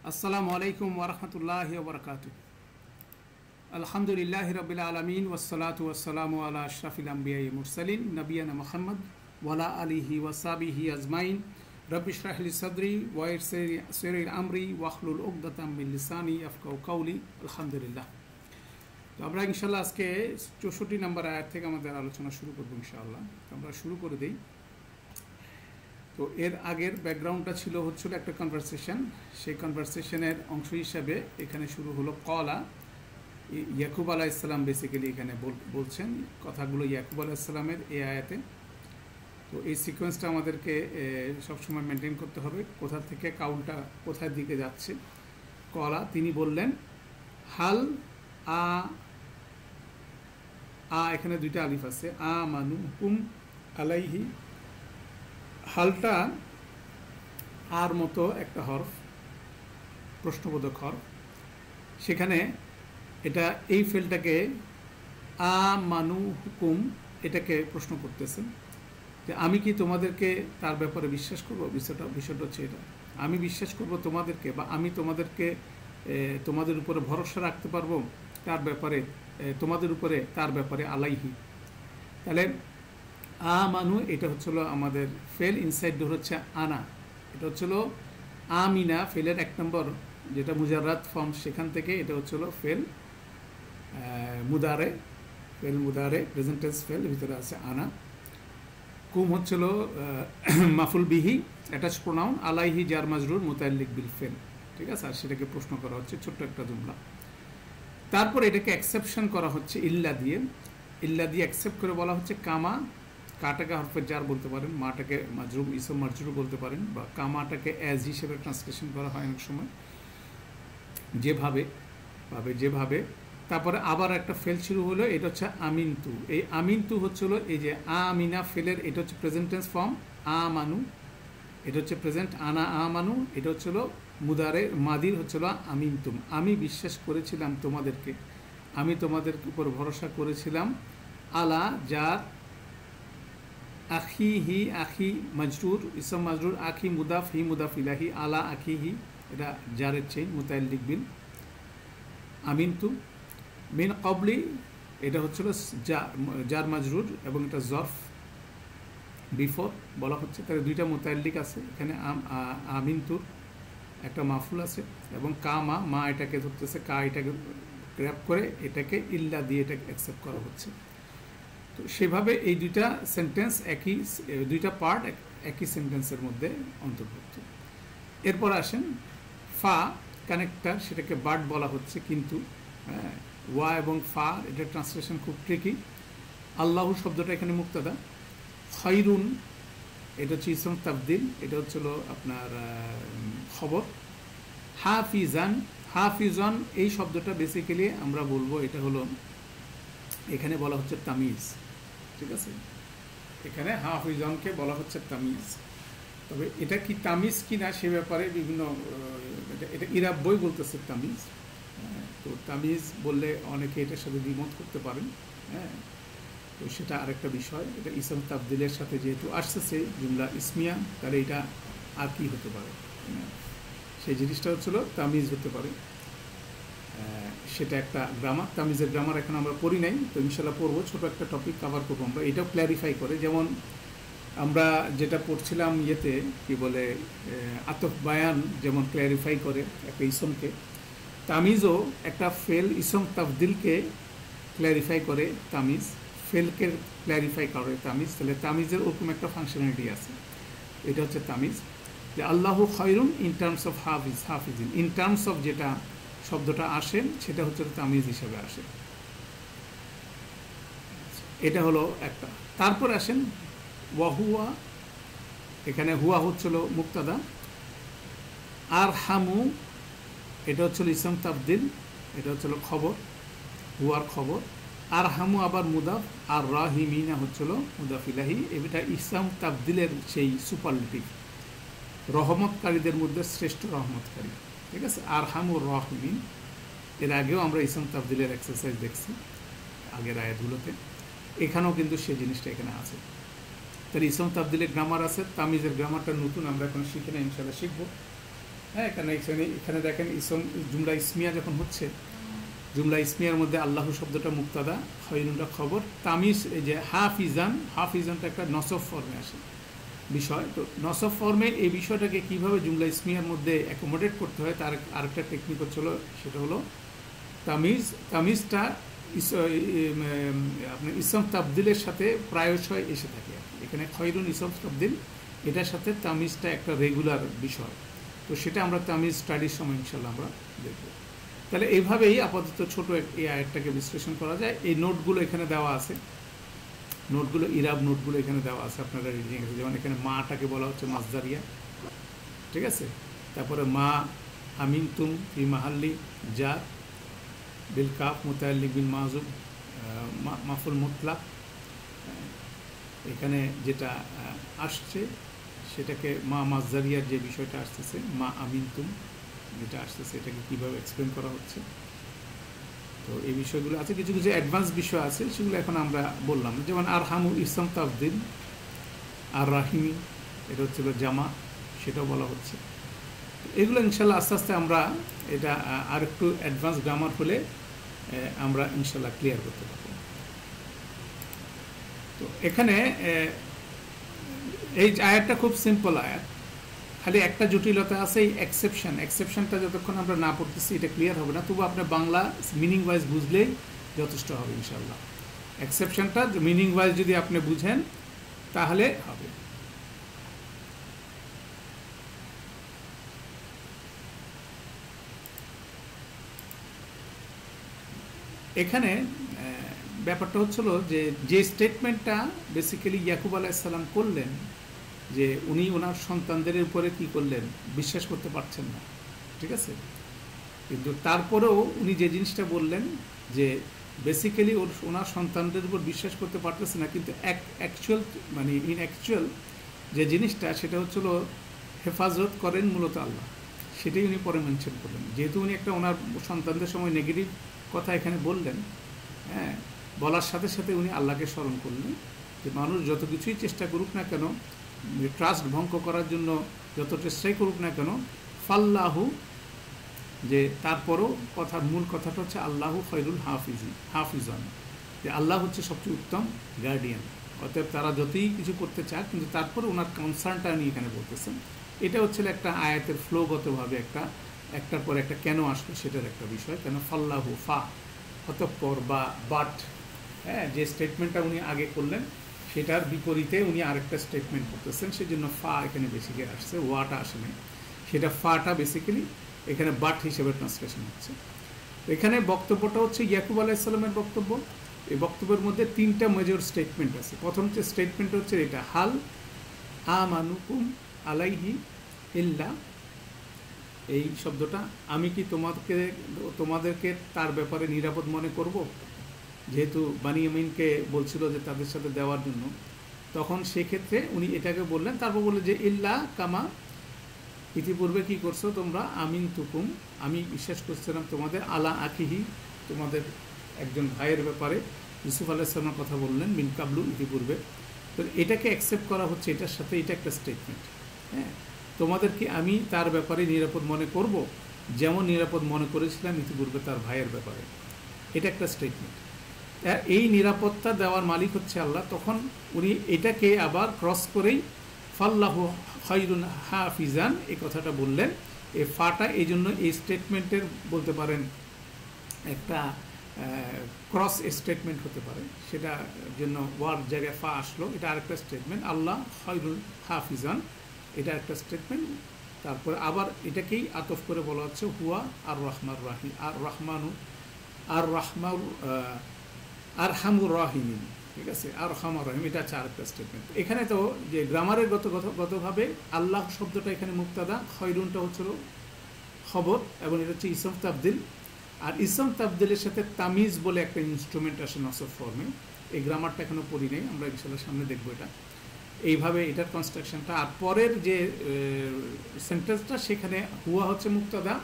আসসালামু আলাইকুম ওরহমতুল্লাহি ওবরকাতু। আলহামদুলিল্লাহি রাব্বিল আলামিন ওয়াসসালাতু ওয়াসসালামু আলা আশরাফিল আমবিয়াই মুরসালিন নবিয়ানা মুহাম্মদ ওয়ালা আলিহি ওয়াসাবিহি আজমাইন। রব্বি ইশরাহ লি সাদরি ওয়া ইয়াসসির লি আমরি ওয়াহলুল উকদাতাম মিন লিসানি ইয়াফকাহু কওলি। আলহামদুলিল্লাহ। তো আমরা ইনশাআল্লাহ আজকে 64 নম্বর আয়াত থেকে আমাদের আলোচনা শুরু করব ইনশাআল্লাহ। আমরা শুরু করে দেই। তো এর আগের ব্যাকগ্রাউন্ডটা হচ্ছিল একটা কনভারসেশন। সেই কনভারসেশনের অংশ হিসাবে এখানে শুরু হলো কলা। ইয়াকুব আলাইহিস সালাম বেসিক্যালি এখানে বলছেন কথাগুলো ইয়াকুব আলাইহিস সালামের এই আয়াতে। তো এই সিকোয়েন্সটা আমাদেরকে সবসময় মেনটেন করতে হবে, কোথা থেকে কাউন্টটা কোথার দিকে যাচ্ছে। কলা তিনি বললেন হাল এখানে দুইটা আলিফ আছে, মানু হুকুম আলাইহি। হালটা আর মতো একটা হরফ, প্রশ্নবোধক হরফ। সেখানে এটা এই ফেলটাকে মানু হুকুম এটাকে প্রশ্ন করতেছেন যে আমি কি তোমাদেরকে তার ব্যাপারে বিশ্বাস করব। বিষয়টা হচ্ছে এটা, আমি বিশ্বাস করব তোমাদেরকে, বা আমি তোমাদের উপরে ভরসা রাখতে পারবো তার ব্যাপারে, তোমাদের উপরে তার ব্যাপারে আলাইহি। তাহলে মানু এটা হচ্ছিল আমাদের ফেল, ইনসাইড ডোর হচ্ছে আনা। এটা হচ্ছিল আমিনা ফেলের এক নম্বর যেটা মুজাররাত ফর্ম, সেখান থেকে এটা হচ্ছিল ফেল মুদারে, প্রেজেন্ট টেন্স ফেল, ভিতরে আছে আনা। কুম হচ্ছিল মাফুল বিহি অ্যাটাচ প্রোনাউন, আলাইহি জার মাজরুর মুতাল্লিক বিল ফেল। ঠিক আছে, আর সেটাকে প্রশ্ন করা হচ্ছে ছোট্ট একটা জুমলা। তারপর এটাকে অ্যাকসেপশন করা হচ্ছে ইল্লা দিয়ে অ্যাকসেপ্ট করে বলা হচ্ছে কামা। কাটাকে হরফের জার বলতে পারেন, মাটাকে মাজরুম ইসম মারজুর বলতে পারেন, বা কামাটাকে অ্যাজ হিসেবে ট্রান্সলেশন করা হয় অনেক সময়, যেভাবে। তারপরে আবার একটা ফেল শুরু হলো, এটা হচ্ছে আমিনতু। এই আমিনতু হচ্ছিল এই যে আমিনা ফেলের, এটা হচ্ছে প্রেজেন্ট টেন্স ফর্ম আমানু, এটা হচ্ছে প্রেজেন্ট আনা আমানু। এটা হচ্ছিল মুদারে মাদির হচ্ছিল আমিনতুম, আমি বিশ্বাস করেছিলাম তোমাদেরকে, আমি তোমাদের উপর ভরসা করেছিলাম। আলা যার, আখি হি আখি মাজরুর ইসম মাজরুর, আখি মুদাফ হি মুদাফ ইলাহি, আলা আখি হি এটা জারের চেইন মুতাল্লিক বিল আমিনতু। মিন কবলি এটা হচ্ছিল জার মাজরুর এবং এটা জরফ বিফোর বলা হচ্ছে। তাহলে দুইটা মুতাল্লিক আছে এখানে, আমিনতুর একটা মাফুল আছে এবং মা এটাকে ধরতেছে, এটাকে গ্র্যাব করে এটাকে ইল্লা দিয়ে এটাকে অ্যাকসেপ্ট করা হচ্ছে। তো সেভাবে এই দুইটা সেন্টেন্স দুইটা পার্ট একই সেন্টেন্সের মধ্যে অন্তর্ভুক্ত। এরপর আসেন ফা কানেক্টার, সেটাকে বাট বলা হচ্ছে, কিন্তু ওয়া এবং ফা এটা ট্রান্সলেশন খুব ট্রিকি। আল্লাহু শব্দটা এখানে মুক্তাদা, খৈরুন এটা হচ্ছে ইসম তাবদিল, এটা হচ্ছিল আপনার খবর। হাফিজান এই শব্দটা বেসিক্যালি আমরা বলবো এটা হলো, এখানে বলা হচ্ছে তামিজ। ঠিক আছে, এখানে হাফিজনকে বলা হচ্ছে তামিজ। তবে এটা কি তামিজ কি না সে ব্যাপারে বিভিন্ন, এটা ইরাব বই বলতেছে তামিজ। তো তামিজ বললে অনেকে এটার সাথে দ্বিমত করতে পারেন। তো সেটা আরেকটা বিষয়। এটা ইসম তাবদিলের সাথে যেহেতু আসতেছে জুমলা ইসমিয়া, তাহলে এটা আর কি হতে পারে, সেই জিনিসটা হচ্ছিল তামিজ হতে পারে। সেটা একটা গ্রামার, তামিজের গ্রামার এখন আমরা পড়ি নাই, তো ইনশাল্লাহ পড়বো, ছোটো একটা টপিক কভার করবো আমরা। এটাও ক্ল্যারিফাই করে, যেমন আমরা যেটা পড়ছিলাম ইয়েতে কি বলে আতফ বায়ান যেমন ক্ল্যারিফাই করে একটা ইসমকে, তামিজও একটা ফেল ইসম তাবদিলকে ক্ল্যারিফাই করে তামিজ, ফেলকে ক্ল্যারিফাই করে তামিজ। তাহলে তামিজের ওরকম একটা ফাংশনালিটি আছে। এটা হচ্ছে তামিজ, যে আল্লাহু খৈরুন ইন টার্মস অফ হাফিজিন, ইন টার্মস অফ যেটা শব্দটা আসে সেটা হচ্ছে তামিজ হিসাবে আসে। এটা হলো একটা। তারপর আসেন ওয়াহুয়া, এখানে হুয়া হচ্ছিল মুক্তাদা, আর হামু এটা হচ্ছিল ইসম তাবদিল, এটা হচ্ছিল খবর, হুয়ার খবর। আর হামু আবার মুদাফ, আর রাহিমিনা হচ্ছিল মুদাফ ইলাহি। এটা ইসম তাবদিলের সেই সুপারলেটিভ, রহমতকারীদের মধ্যে শ্রেষ্ঠ রহমতকারী। ঠিক আছে, আর হামুর রাহিমিন, এর আগেও আমরা ইসম তাবদিলের এক্সারসাইজ দেখছি আগের আয়াতগুলোতে, এখানেও কিন্তু সেই জিনিসটা এখানে আছে। তাহলে ইসম তাবদিলের গ্রামার আছে, তামিজের গ্রামারটা নতুন, আমরা এখন শিখে না, ইনশাআল্লাহ শিখবো। হ্যাঁ, এখানে এখানে এখানে দেখেন ইসম জুমলা ইসমিয়া যখন হচ্ছে, জুমলা ইসমিয়ার মধ্যে আল্লাহু শব্দটা মুক্তাদা, খয়রুনটা খবর, তামিজ এই যে হাফিজান, হাফিজানটা একটা নসব ফর্মে আসে বিষয়। তো নসব ফর্মে এই বিষয়টাকে কিভাবে জুমলা ইসমিয়ার মধ্যে অ্যাকোমোডেট করতে হয় তার আরেকটা টেকনিক হচ্ছিল, সেটা হলো তামিজ। তামিজটা আপনার ইসম তাবদিলের সাথে প্রায়শই এসে থাকে আর কি। এখানে খয়রুন ইসম তাবদিল, এটার সাথে তামিজটা একটা রেগুলার বিষয়। তো সেটা আমরা তামিজ স্টাডির সময় ইনশাল্লাহ আমরা দেখব। তাহলে এইভাবেই আপাতত ছোট এই আয়াতটাকে বিশ্লেষণ করা যায়। এই নোটগুলো এখানে দেওয়া আছে, নোটগুলো ইরাব নোটগুলো এখানে দেওয়া আছে, আপনারা রিডিং আছে। যেমন এখানে মাটাকে বলা হচ্ছে মাজদারিয়া, ঠিক আছে। তারপরে মা আমিন তুম ফি মাহাল্লি যা বিল কাফ মুতাআল্লিক বিল মাযুব মাফুল মুতলাক। এখানে যেটা আসছে সেটাকে মা মাজদারিয়ার যে বিষয়টা আসতেছে, মা আমিন তুম যেটা আসতেছে, এটাকে কীভাবে এক্সপ্লেন করা হচ্ছে। তো এই বিষয়গুলো আছে, কিছু কিছু অ্যাডভান্স বিষয় আছে, সেগুলো এখন আমরা বললাম। যেমন আর হামু ইসম তাফদিল, আর রাহিমি এটা হচ্ছিল জামা, সেটাও বলা হচ্ছে। এগুলো ইনশাল্লাহ আস্তে আস্তে আমরা এটা আর একটু অ্যাডভান্স গ্রামার হলে আমরা ইনশাল্লাহ ক্লিয়ার করতে পারব। তো এখানে এই আয়াতটা খুব সিম্পল আয়াত, খালি একটা জটিলতা আছে, এই এক্সেপশনটা যতক্ষণ আমরা না পড়তেছি এটা ক্লিয়ার হবে না। তবু আপনার বাংলা মিনিং ওয়াইজ বুঝলেই যথেষ্ট হবে ইনশাল্লাহ। এক্সেপশনটা মিনিং ওয়াইজ যদি আপনি বুঝেন তাহলে হবে। এখানে ব্যাপারটা হচ্ছিল যে স্টেটমেন্টটা বেসিক্যালি ইয়াকুব আলাইহিসসালাম করলেন, যে উনি ওনার সন্তানদের উপরে কি করলেন, বিশ্বাস করতে পারছেন না, ঠিক আছে। কিন্তু তারপরেও উনি যে জিনিসটা বললেন যে বেসিক্যালি ওনার সন্তানদের উপর বিশ্বাস করতে পারতেছে না, কিন্তু অ্যাকচুয়াল মানে ইন অ্যাকচুয়াল যে জিনিসটা সেটা হচ্ছিল হেফাজত করেন মূলত আল্লাহ, সেটাই উনি পরে মেনশন করলেন। যেহেতু উনি একটা ওনার সন্তানদের সময় নেগেটিভ কথা এখানে বললেন, হ্যাঁ, বলার সাথে সাথে উনি আল্লাহকে স্মরণ করলেন যে মানুষ যত কিছুই চেষ্টা করুক না কেন, ট্রাস্ট ভঙ্গ করার জন্য যত চেষ্টাই করুক না কেন, ফাল্লাহু, যে তারপরও মূল কথাটা হচ্ছে আল্লাহু খৈরুল হাফিজান, যে আল্লাহ হচ্ছে সবচেয়ে উত্তম গার্ডিয়ান। অতএব তারা যতই কিছু করতে চায়, কিন্তু তারপরে ওনার কনসার্নটা উনি এখানে বলতেছেন। এটা হচ্ছে একটা আয়াতের ফ্লোগতভাবে একটার পর একটা কেন আসলো সেটার একটা বিষয়। কেন ফাল্লাহু ফা অতঃপর বা বাট, হ্যাঁ, যে স্টেটমেন্টটা উনি আগে করলেন সেটার বিপরীতে উনি আরেকটা স্টেটমেন্ট করতেছেন, সেজন্য ফা এখানে বেসিক্যালি আসছে, ওয়াটা আসেনি। সেটা ফাটা বেসিক্যালি এখানে বাট হিসেবে ট্রান্সলেশন হচ্ছে। এখানে বক্তব্যটা হচ্ছে ইয়াকুব আলাইহিসসালামের বক্তব্য। এই বক্তব্যের মধ্যে তিনটা মেজর স্টেটমেন্ট আছে। প্রথম যে স্টেটমেন্ট হচ্ছে এটা, হাল আমানুকুম আলাইহি ইল্লা, এই শব্দটা, আমি কি তোমাদেরকে তার ব্যাপারে নিরাপদ মনে করব, যেহেতু বানিয়ামিনকে বলছিল যে তাদের সাথে দেওয়ার জন্য, তখন সেক্ষেত্রে উনি এটাকে বললেন। তারপর বললেন যে ইল্লা কামা, ইতিপূর্বে কি করছো তোমরা, আমিন তুকুম, আমি বিশ্বাস করছিলাম তোমাদের, আলা আখিহি, তোমাদের একজন ভাইয়ের ব্যাপারে ইউসুফ আলাইহিসসালামের কথা বললেন, মিন কাবলু, ইতিপূর্বে। তো এটাকে অ্যাকসেপ্ট করা হচ্ছে, এটার সাথে এটা একটা স্টেটমেন্ট, হ্যাঁ, তোমাদেরকে আমি তার ব্যাপারে নিরাপদ মনে করব যেমন নিরাপদ মনে করেছিলাম ইতিপূর্বে তার ভাইয়ের ব্যাপারে, এটা একটা স্টেটমেন্ট। এই নিরাপত্তা দেওয়ার মালিক হচ্ছে আল্লাহ। তখন উনি এটাকে আবার ক্রস করেই ফাল্লাহু খায়রুন হাফিজান এই কথাটা বললেন। এই ফাটা এই জন্য এই স্টেটমেন্টের বলতে পারেন একটা ক্রস স্টেটমেন্ট হতে পারে, সেটা জন্য ওয়ার জায়গায় ফা আসলো, এটা আরেকটা স্টেটমেন্ট। আল্লাহ খায়রুল হাফিজান, এটা একটা স্টেটমেন্ট। তারপরে আবার এটাকেই আতফ করে বলা হচ্ছে হুয়া আর রহমান রাহিম, আর রহমানু আর রহমান আর হামুর রাহিমিন, ঠিক আছে, আর রহমান রাহিম, এটা হচ্ছে আরেকটা স্টেটমেন্ট। এখানে তো যে গ্রামারের গতভাবে আল্লাহ শব্দটা এখানে মুক্তাদা, খয়রুনটা হচ্ছিল খবর, এবং এটা হচ্ছে ইসম তাবদিল। আর ইসম তাবদিলের সাথে তামিজ বলে একটা ইনস্ট্রুমেন্ট আসে নসব ফর্মে। এই গ্রামারটা এখনও পড়ি নেই, আমরা ইনশাল্লাহ সামনে দেখবো এটা। এইভাবে এটার কনস্ট্রাকশনটা। আর পরের যে সেন্টেন্সটা সেখানে হুয়া হচ্ছে মুক্তাদা,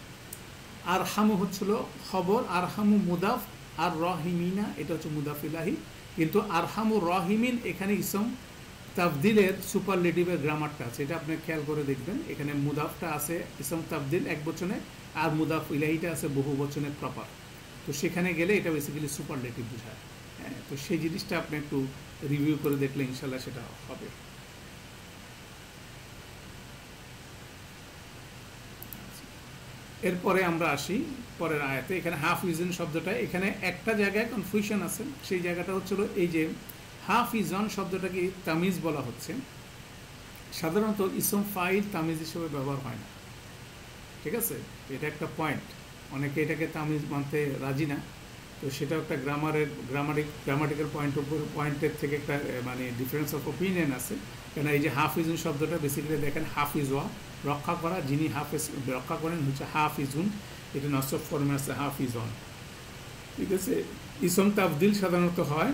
আর হামু হচ্ছিল খবর, আর হামু মুদাফ, আর রহিমিনা এটা হচ্ছে মুদাফ ইলাহি। কিন্তু আর হামু রহিমিন এখানে ইসম তাফদিলের সুপারলেটিভের গ্রামারটা আছে, এটা আপনি খেয়াল করে দেখবেন। এখানে মুদাফটা আছে ইসম তাফদিল এক বচনে, আর মুদাফ ইলাহিটা আছে বহু বচনে প্রপার। তো সেখানে গেলে এটা বেসিক্যালি সুপারলেটিভ বোঝায়। হ্যাঁ, তো সেই জিনিসটা আপনি একটু রিভিউ করে দেখলে ইনশাল্লাহ সেটা হবে। এরপরে আমরা আসি পরের আয়াতে। এখানে হাফিজন শব্দটা, এখানে একটা জায়গায় কনফিউশন আছে, সেই জায়গাটা হচ্ছিল এই যে হাফিজন শব্দটাকে তামিজ বলা হচ্ছে। সাধারণত ইসম ফাইল তামিজ হিসেবে ব্যবহার হয় না, ঠিক আছে? এটা একটা পয়েন্ট, অনেকে এটাকে তামিজ মানতে রাজি না। তো সেটা একটা গ্রামাটিক্যাল পয়েন্টের থেকে একটা মানে ডিফারেন্স অফ ওপিনিয়ন আছে। কেন এই যে হাফিজুন শব্দটা বেসিক্যালি দেখেন হাফিজ ওয়া, রক্ষা করা, যিনি হাফিজ রক্ষা করেন হচ্ছে হাফিজুন, এটা নসব ফর্মে আছে হাফিজন, ঠিক আছে? ইসম তাফদিল সাধারণত হয়,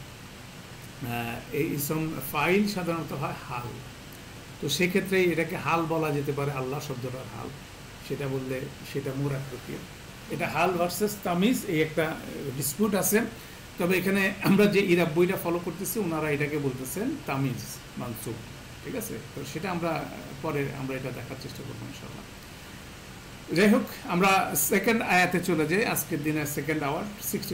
এই ইসম ফাইল সাধারণত হয় হাল। তো সেক্ষেত্রে এটাকে হাল বলা যেতে পারে, আল্লাহ শব্দটার হাল, সেটা বললে সেটা মুরাদ প্রক্রিয়া। এটা হাল ভার্সেস তামিজ, এই একটা ডিসপিউট আছে। তবে এখানে আমরা যে ইরাব বইটা ফলো করতেছি ওনারা এটাকে বলতেছেন তামিজ মানসুব, ঠিক আছে? তো সেটা আমরা পরে আমরা এটা দেখার চেষ্টা করবো ইনশাআল্লাহ। যাই হোক, আমরা সেকেন্ড আয়াতে চলে যাই। আজকের দিনের সেকেন্ড আওয়ার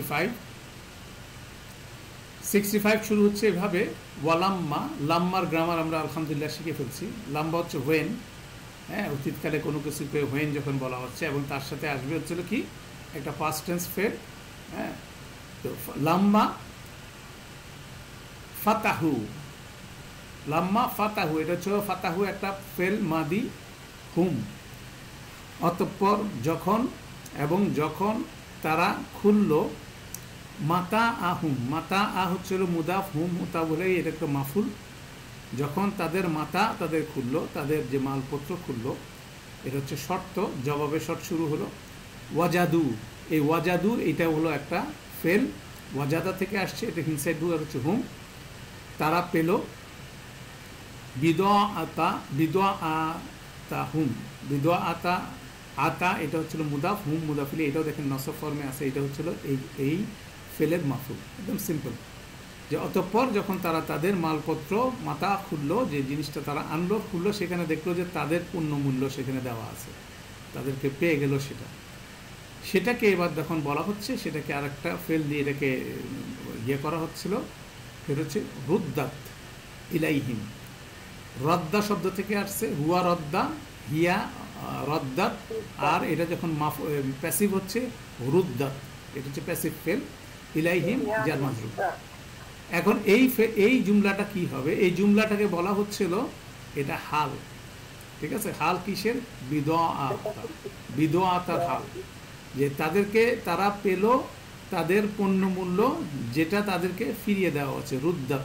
65 শুরু হচ্ছে এভাবে, ওয়ালাম্মা। লাম্মার গ্রামার আমরা আলহামদুলিল্লাহ শিখে ফেলছি। লাম্বা হচ্ছে হোয়েন, হ্যাঁ, অতীতকালে কোনো কিছুকে হোয়েন যখন বলা হচ্ছে, এবং তার সাথে আসবে হচ্ছিল কি একটা পাস্ট টেন্স ফের, হ্যাঁ। তো লাম্মা ফাতাহু, লাম্মা ফাতাহু, এটা হচ্ছে ফাতাহু একটা ফেল মাদি হুম, অতঃপর যখন, এবং যখন তারা খুলল, মাতা আহুম, মাতা আ হচ্ছিল মুদাফ, হুম মুতা বলে এটা একটা মাফুল। যখন তাদের মাতা তাদের খুলল, তাদের যে মালপত্র খুলল, এটা হচ্ছে শর্ত, জবাবে শর্ত শুরু হলো। ওয়াজাদু, এই ওয়াজাদু এটা হলো একটা ফেল, ওয়াজাদা থেকে আসছে, এটা হিনসাইড ডু আর হচ্ছে হুম। তারা পেল, বিদোয়া আতা, বিদোয়া আতা হুম, বিদোয়া আতা, আতা এটা হচ্ছিল মুদাফ, হুম মুদাফিলি, এটাও দেখেন নসব ফর্মে আছে, এটা হচ্ছিল এই ফেলের মাফুল, একদম সিম্পল। যে অতঃপর যখন তারা তাদের মালপত্র মাথা খুললো, যে জিনিসটা তারা আনলো খুললো, সেখানে দেখলো যে তাদের পূর্ণ মূল্য সেখানে দেওয়া আছে, তাদেরকে পেয়ে গেল, সেটাকে এবার যখন বলা হচ্ছে, সেটাকে আরেকটা ফেল দিয়ে এটাকে ইয়ে করা হচ্ছিল, সেটা হচ্ছে রুদ্দাত ইলাইহিম। রদ্দা শব্দ থেকে আসছে, হুয়া রদ্দা, হিয়া রদ্দাত, আর এটা যখন প্যাসিভ হচ্ছে রুদ্দাত, এটা হচ্ছে প্যাসিভ ফেল, ইলাইহিম জার মাজরুর। এখন এই জুমলাটা কি হবে? এই জুমলাটাকে বলা হচ্ছিল এটা হাল, ঠিক আছে? হাল কিসের? বিদোয়াতার হাল, যে তাদেরকে তারা পেল তাদের পণ্য মূল্য, যেটা তাদেরকে ফিরিয়ে দেওয়া হচ্ছে, রুদ্দাত,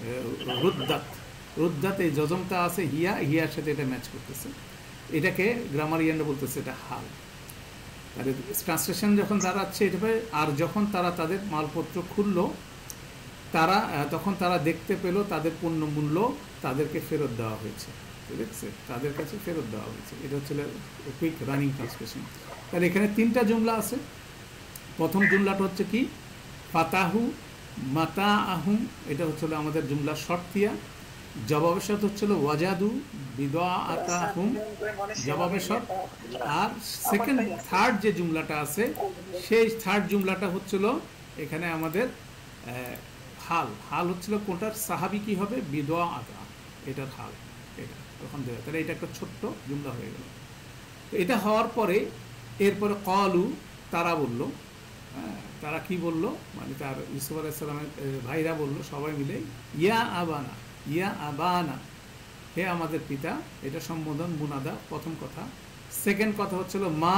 রুদ্দাত এই যজমটা আছে হিয়া, হিয়ার সাথে এটা ম্যাচ করতেছে, এটাকে গ্রামারিয়ানরা বলতেছে এটা হাল। আর ট্রান্সলেশন যখন দাঁড়াচ্ছে এটা, আর যখন তারা তাদের মালপত্র খুললো, তখন তারা দেখতে পেল তাদের পণ্য মূল্য তাদেরকে ফেরত দেওয়া হয়েছে, ঠিক আছে? তাদের কাছে ফেরত দেওয়া হয়েছে, এটা হচ্ছে কুইক রানিং ট্রান্সলেশন। তাহলে এখানে তিনটা জুমলা আছে। প্রথম জুমলাটা হচ্ছে কি? ফাতাহু মাতা আহুম, এটা হচ্ছিল আমাদের জুমলা শর্তিয়া। জবাবের শর্ত হচ্ছিল ওয়াজাদু বিদোয়া আতা হুম, জবাবের শর্ত। আর থার্ড যে জুমলাটা আছে, সেই থার্ড জুমলাটা হচ্ছিল এখানে আমাদের হাল। হাল হচ্ছিল কোনটার? সাহাবি কি হবে? বিদোয়া আতা, এটার হাল, এটা তখন দেবে। তাহলে এটা একটা ছোট্ট জুমলা হয়ে গেল। তো এটা হওয়ার পরে এরপরে কলু, তারা বলল, হ্যাঁ, তারা কি বলল? মানে তার ইউসুফ আলাইহিস সালামের ভাইরা বলল সবাই মিলে, ইয়া আবানা, ইয়া আবানা, হে আমাদের পিতা। এটা সম্বোধন মুনাদা, প্রথম কথা। সেকেন্ড কথা হচ্ছিল মা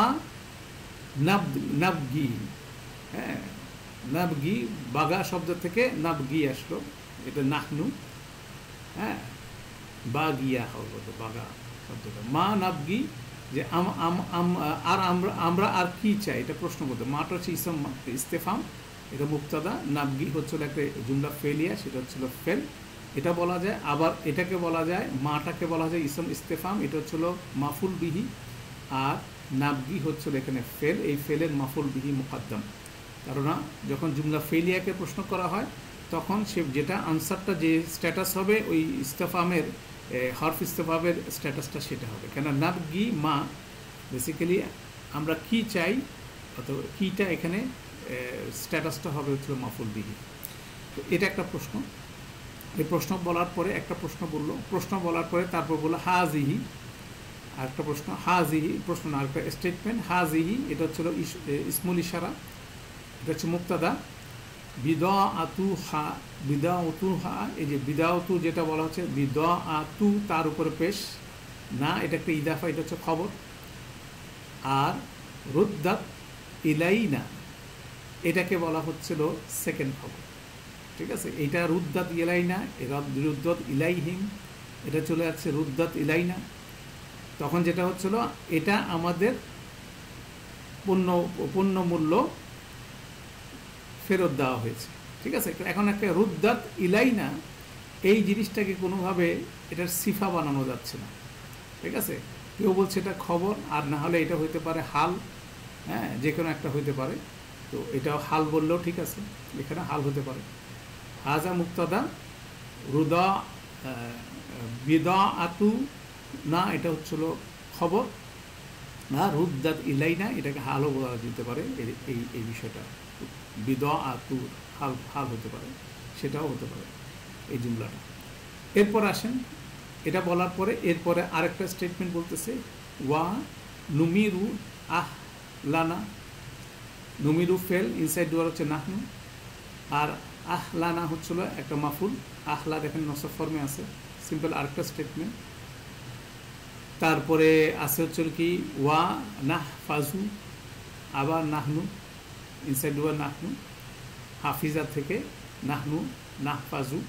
নাবগি, হ্যাঁ, নাবগি, বাগা শব্দ থেকে নাবগি আসলো, এটা নাহনু, হ্যাঁ, বাগিয়া হবে বাগা শব্দটা। মা নাবগি, যে আর আমরা আর কি চাই, এটা প্রশ্ন করতে। মাটা হচ্ছে ইস্তেফাম, এটা মুক্তাদা। নাবগি হচ্ছিল একটা জুমলা ফেলিয়া, সেটা হচ্ছিল ফেল, এটা বলা যায়। আবার এটাকে বলা যায়, মাটাকে বলা যায় ইসম ইস্তেফাম, এটা হচ্ছিল মাফুল বিহি। আর নাবগি হচ্ছিল এখানে ফেল, এই ফেলের মাফুল বিহি মুকাদ্দাম। কেননা যখন জুমলা ফেলিয়াকে প্রশ্ন করা হয়, তখন সে যেটা আনসারটা যে স্ট্যাটাস হবে ওই ইস্তেফামের হরফ ইস্তেফামের স্ট্যাটাসটা সেটা হবে। কেন নাবগি মা বেসিক্যালি আমরা কি চাই, অথবা কিটা এখানে স্ট্যাটাসটা হবে হচ্ছিল মাফুল বিহি। তো এটা একটা প্রশ্ন। এই প্রশ্ন বলার পরে একটা প্রশ্ন বললো, প্রশ্ন বলার পরে তারপর বললো হাজিহি, আরেকটা প্রশ্ন হাজিহি, প্রশ্ন না আরেকটা স্টেটমেন্ট হাজিহি, এটা হচ্ছিল ইসমুল ইশারা, এটা হচ্ছে মুক্তাদা। বিদাআতু হা, বিদাআতু হা, এই যে বিদাআতু যেটা বলা হচ্ছে বিদাআতু তার উপরে পেশ না, এটা একটা ইদাফা, এটা হচ্ছে খবর। আর রুদ্দাত ইলাইনা এটাকে বলা হচ্ছিল সেকেন্ড খবর, ঠিক আছে। এইটা রুদ্দাত ইলাইনা, রুদ্দাত ইলাইহিম, এটা চলে যাচ্ছে রুদ্দাত ইলাইনা। তখন যেটা হচ্ছিল এটা আমাদের পণ্য মূল্য ফেরত দেওয়া হয়েছে, ঠিক আছে। এখন একটা রুদ্দাত ইলাইনা এই জিনিসটাকে কোনোভাবে এটার সিফা বানানো যাচ্ছে না, ঠিক আছে। কেউ বলছে এটা খবর, আর না হলে এটা হইতে পারে হাল, হ্যাঁ, যে কোনো একটা হইতে পারে। তো এটাও হাল বললেও ঠিক আছে, এখানে হাল হতে পারে। হাজা মুক্তাদা, রুদা বিদা আতু না, এটা হচ্ছিল খবর। আর রুদ্দাত ইলাইনা এটাকে হালও বলা যেতে পারে, এই বিষয়টা বিদা আতু হাল হতে পারে, সেটাও হতে পারে এই জুমলাটা। এরপর আসেন, এটা বলার পরে এরপরে আরেকটা স্টেটমেন্ট বলতেছে ওয়া নুমিরু আহ লানা, নুমিরু ফেল, ইনসাইড ডুয়ার হচ্ছে নাহনু, আর আহ লানা হচ্ছিল একটা মাফুল, আহলা দেখেন নসব ফর্মে আছে, সিম্পল আরেকটা স্টেটমেন্ট। তারপরে আছে হচ্ছে কি ওয়া নাহ ফাজু, আবার নাহনু, ইনসাইড ডুয়ার নাহনু, হাফিজা থেকে নাহনু নাহ ফাজু।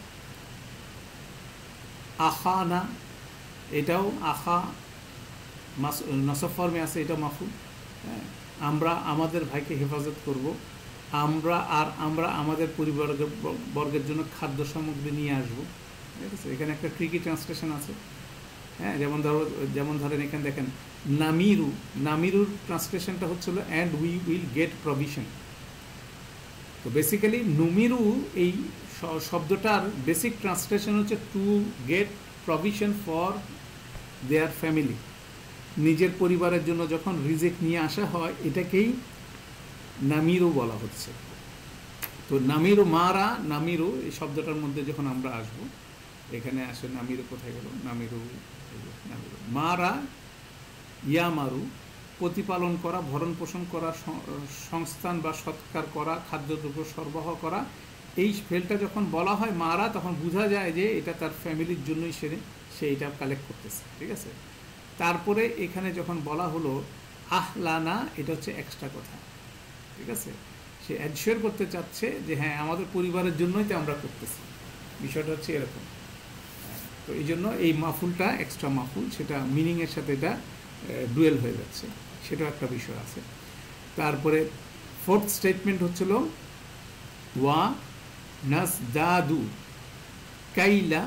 আখা না, এটাও আখা নসব ফর্মে আছে, এটাও মাফুল। হ্যাঁ, আমরা আমাদের ভাইকে হেফাজত করব, আমরা আমাদের পরিবারবর্গের জন্য খাদ্য সামগ্রী নিয়ে আসবো, ঠিক আছে। এখানে একটা ট্রিকি ট্রান্সলেশন আছে, হ্যাঁ, যেমন ধরেন এখানে দেখেন নামিরুর ট্রান্সলেশনটা হচ্ছিল and we will get provision. তো বেসিক্যালি নুমিরু এই শব্দটার বেসিক ট্রান্সলেশন হচ্ছে to get provision for their family, নিজের পরিবারের জন্য যখন রিজিক নিয়ে আসা হয় এটাকেই নামিরু বলা হচ্ছে। তো নামিরু মারা, নামিরু এই শব্দটার মধ্যে যখন আমরা আসব, এখানে আসে নামিরু, কোথায় গেল নামিরু, মারা ইয়ামারু প্রতিপালন করা, ভরণ পোষণ করা, সংস্থান বা সৎকার করা, খাদ্যদ্রব্য সরবরাহ করা, এই ফেলটা যখন বলা হয় মারা, তখন বোঝা যায় যে এটা তার ফ্যামিলির জন্যই সে এটা কালেক্ট করতেছে, ঠিক আছে। তারপরে এখানে যখন বলা হলো আহলানা, এটা হচ্ছে এক্সট্রা কথা, ঠিক আছে। সে অ্যাডশিওর করতে চাচ্ছে যে হ্যাঁ আমাদের পরিবারের জন্যই তো আমরা করতেছি, বিষয়টা হচ্ছে এরকম। তো এই জন্য এই মাফুলটা এক্সট্রা মাফুল, সেটা মিনিংয়ের সাথে এটা ডুয়েল হয়ে যাচ্ছে, সেটাও একটা বিষয় আছে। তারপরে ফোর্থ স্টেটমেন্ট হচ্ছিল ওয়া নাজদাদু কাইলা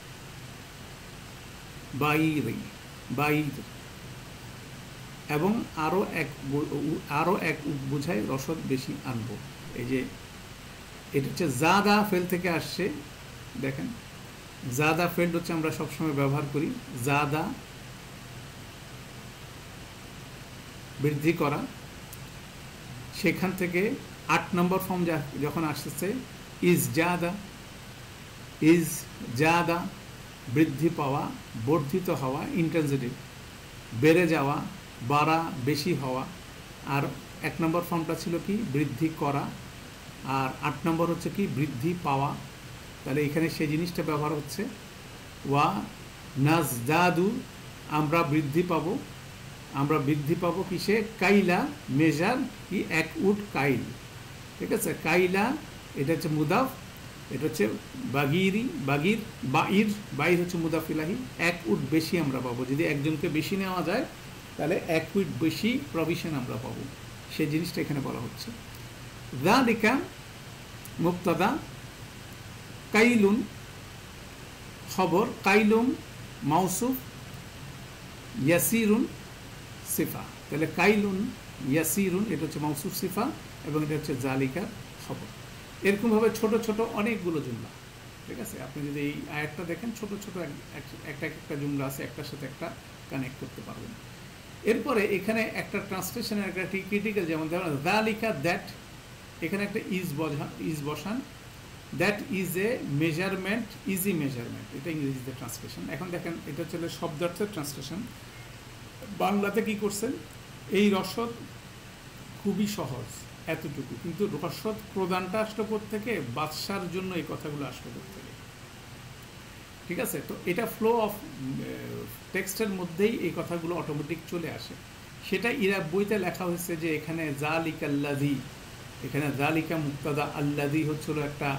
বাইর, এবং আরও এক বোঝায় রসদ বেশি আনবো। এই যে এটা হচ্ছে জাদা ফেল থেকে আসছে, দেখেন জাদা ফেল হচ্ছে আমরা সবসময় ব্যবহার করি, জাদা বৃদ্ধি করা, সেখান থেকে 8 নম্বর ফর্ম যখন আসতেছে ইজ জাদা বৃদ্ধি পাওয়া, বর্ধিত হওয়া, ইন্টেন্সিটি বেড়ে যাওয়া, বাড়া, বেশি হওয়া। আর 1 নম্বর ফর্মটা ছিল কি বৃদ্ধি করা, আর 8 নম্বর হচ্ছে কি বৃদ্ধি পাওয়া। তাহলে এখানে সেই জিনিসটা ব্যবহার হচ্ছে ওয়া নাজদাদু, আমরা বৃদ্ধি পাবো কিসে, কাইলা মেজার কি 1 উট কাইল, ঠিক আছে। কাইলা এটা হচ্ছে মুদাফ, এটা হচ্ছে বাইর হচ্ছে মুদাফ ইলাহি, 1 উট বেশি আমরা পাবো। যদি একজনকে বেশি নেওয়া যায় তাহলে 1 উট বেশি প্রভিশন আমরা পাবো, সেই জিনিসটা এখানে বলা হচ্ছে। যালিকা মুক্তাদা, কাইলুন খবর, কাইলুম মাউসুফ, ইয়াসিরুন সিফা। তাহলে কাইলুন ইয়াসিরুন এটা হচ্ছে মাউসুফ সিফা, এবং এটা হচ্ছে জালিকা খবর। এরকমভাবে ছোট ছোট অনেকগুলো জুমলা, ঠিক আছে? আপনি যদি এই আয়াতটা দেখেন, ছোট ছোট একটা জুমলা আছে, একটার সাথে একটা কানেক্ট করতে পারবেন। এরপরে এখানে একটা ট্রান্সলেশনের একটা ক্রিটিক্যাল, যেমন ধরেন যালিকা, দ্যাট, এখানে একটা ইজ বসান, that is a measurement, easy measurement, এটা ইংরেজিতে ট্রান্সলেশন। এখন দেখেন এটা হচ্ছে শব্দার্থের ট্রান্সলেশন। বাংলাতে কি করছেন, এই রসদ খুবই সহজ এতটুকু, কিন্তু রসদ প্রদানটা আসলো থেকে বাদশার জন্য এই কথাগুলো আসলো থেকে, ঠিক আছে? তো এটা ফ্লো অফ টেক্সটের মধ্যেই এই কথাগুলো অটোমেটিক চলে আসে। সেটা ইরা বইতে লেখা হয়েছে যে এখানে জালিকা আল্লাযী, এখানে জালিকা মুক্তাদা, আল্লাযী হচ্ছিল একটা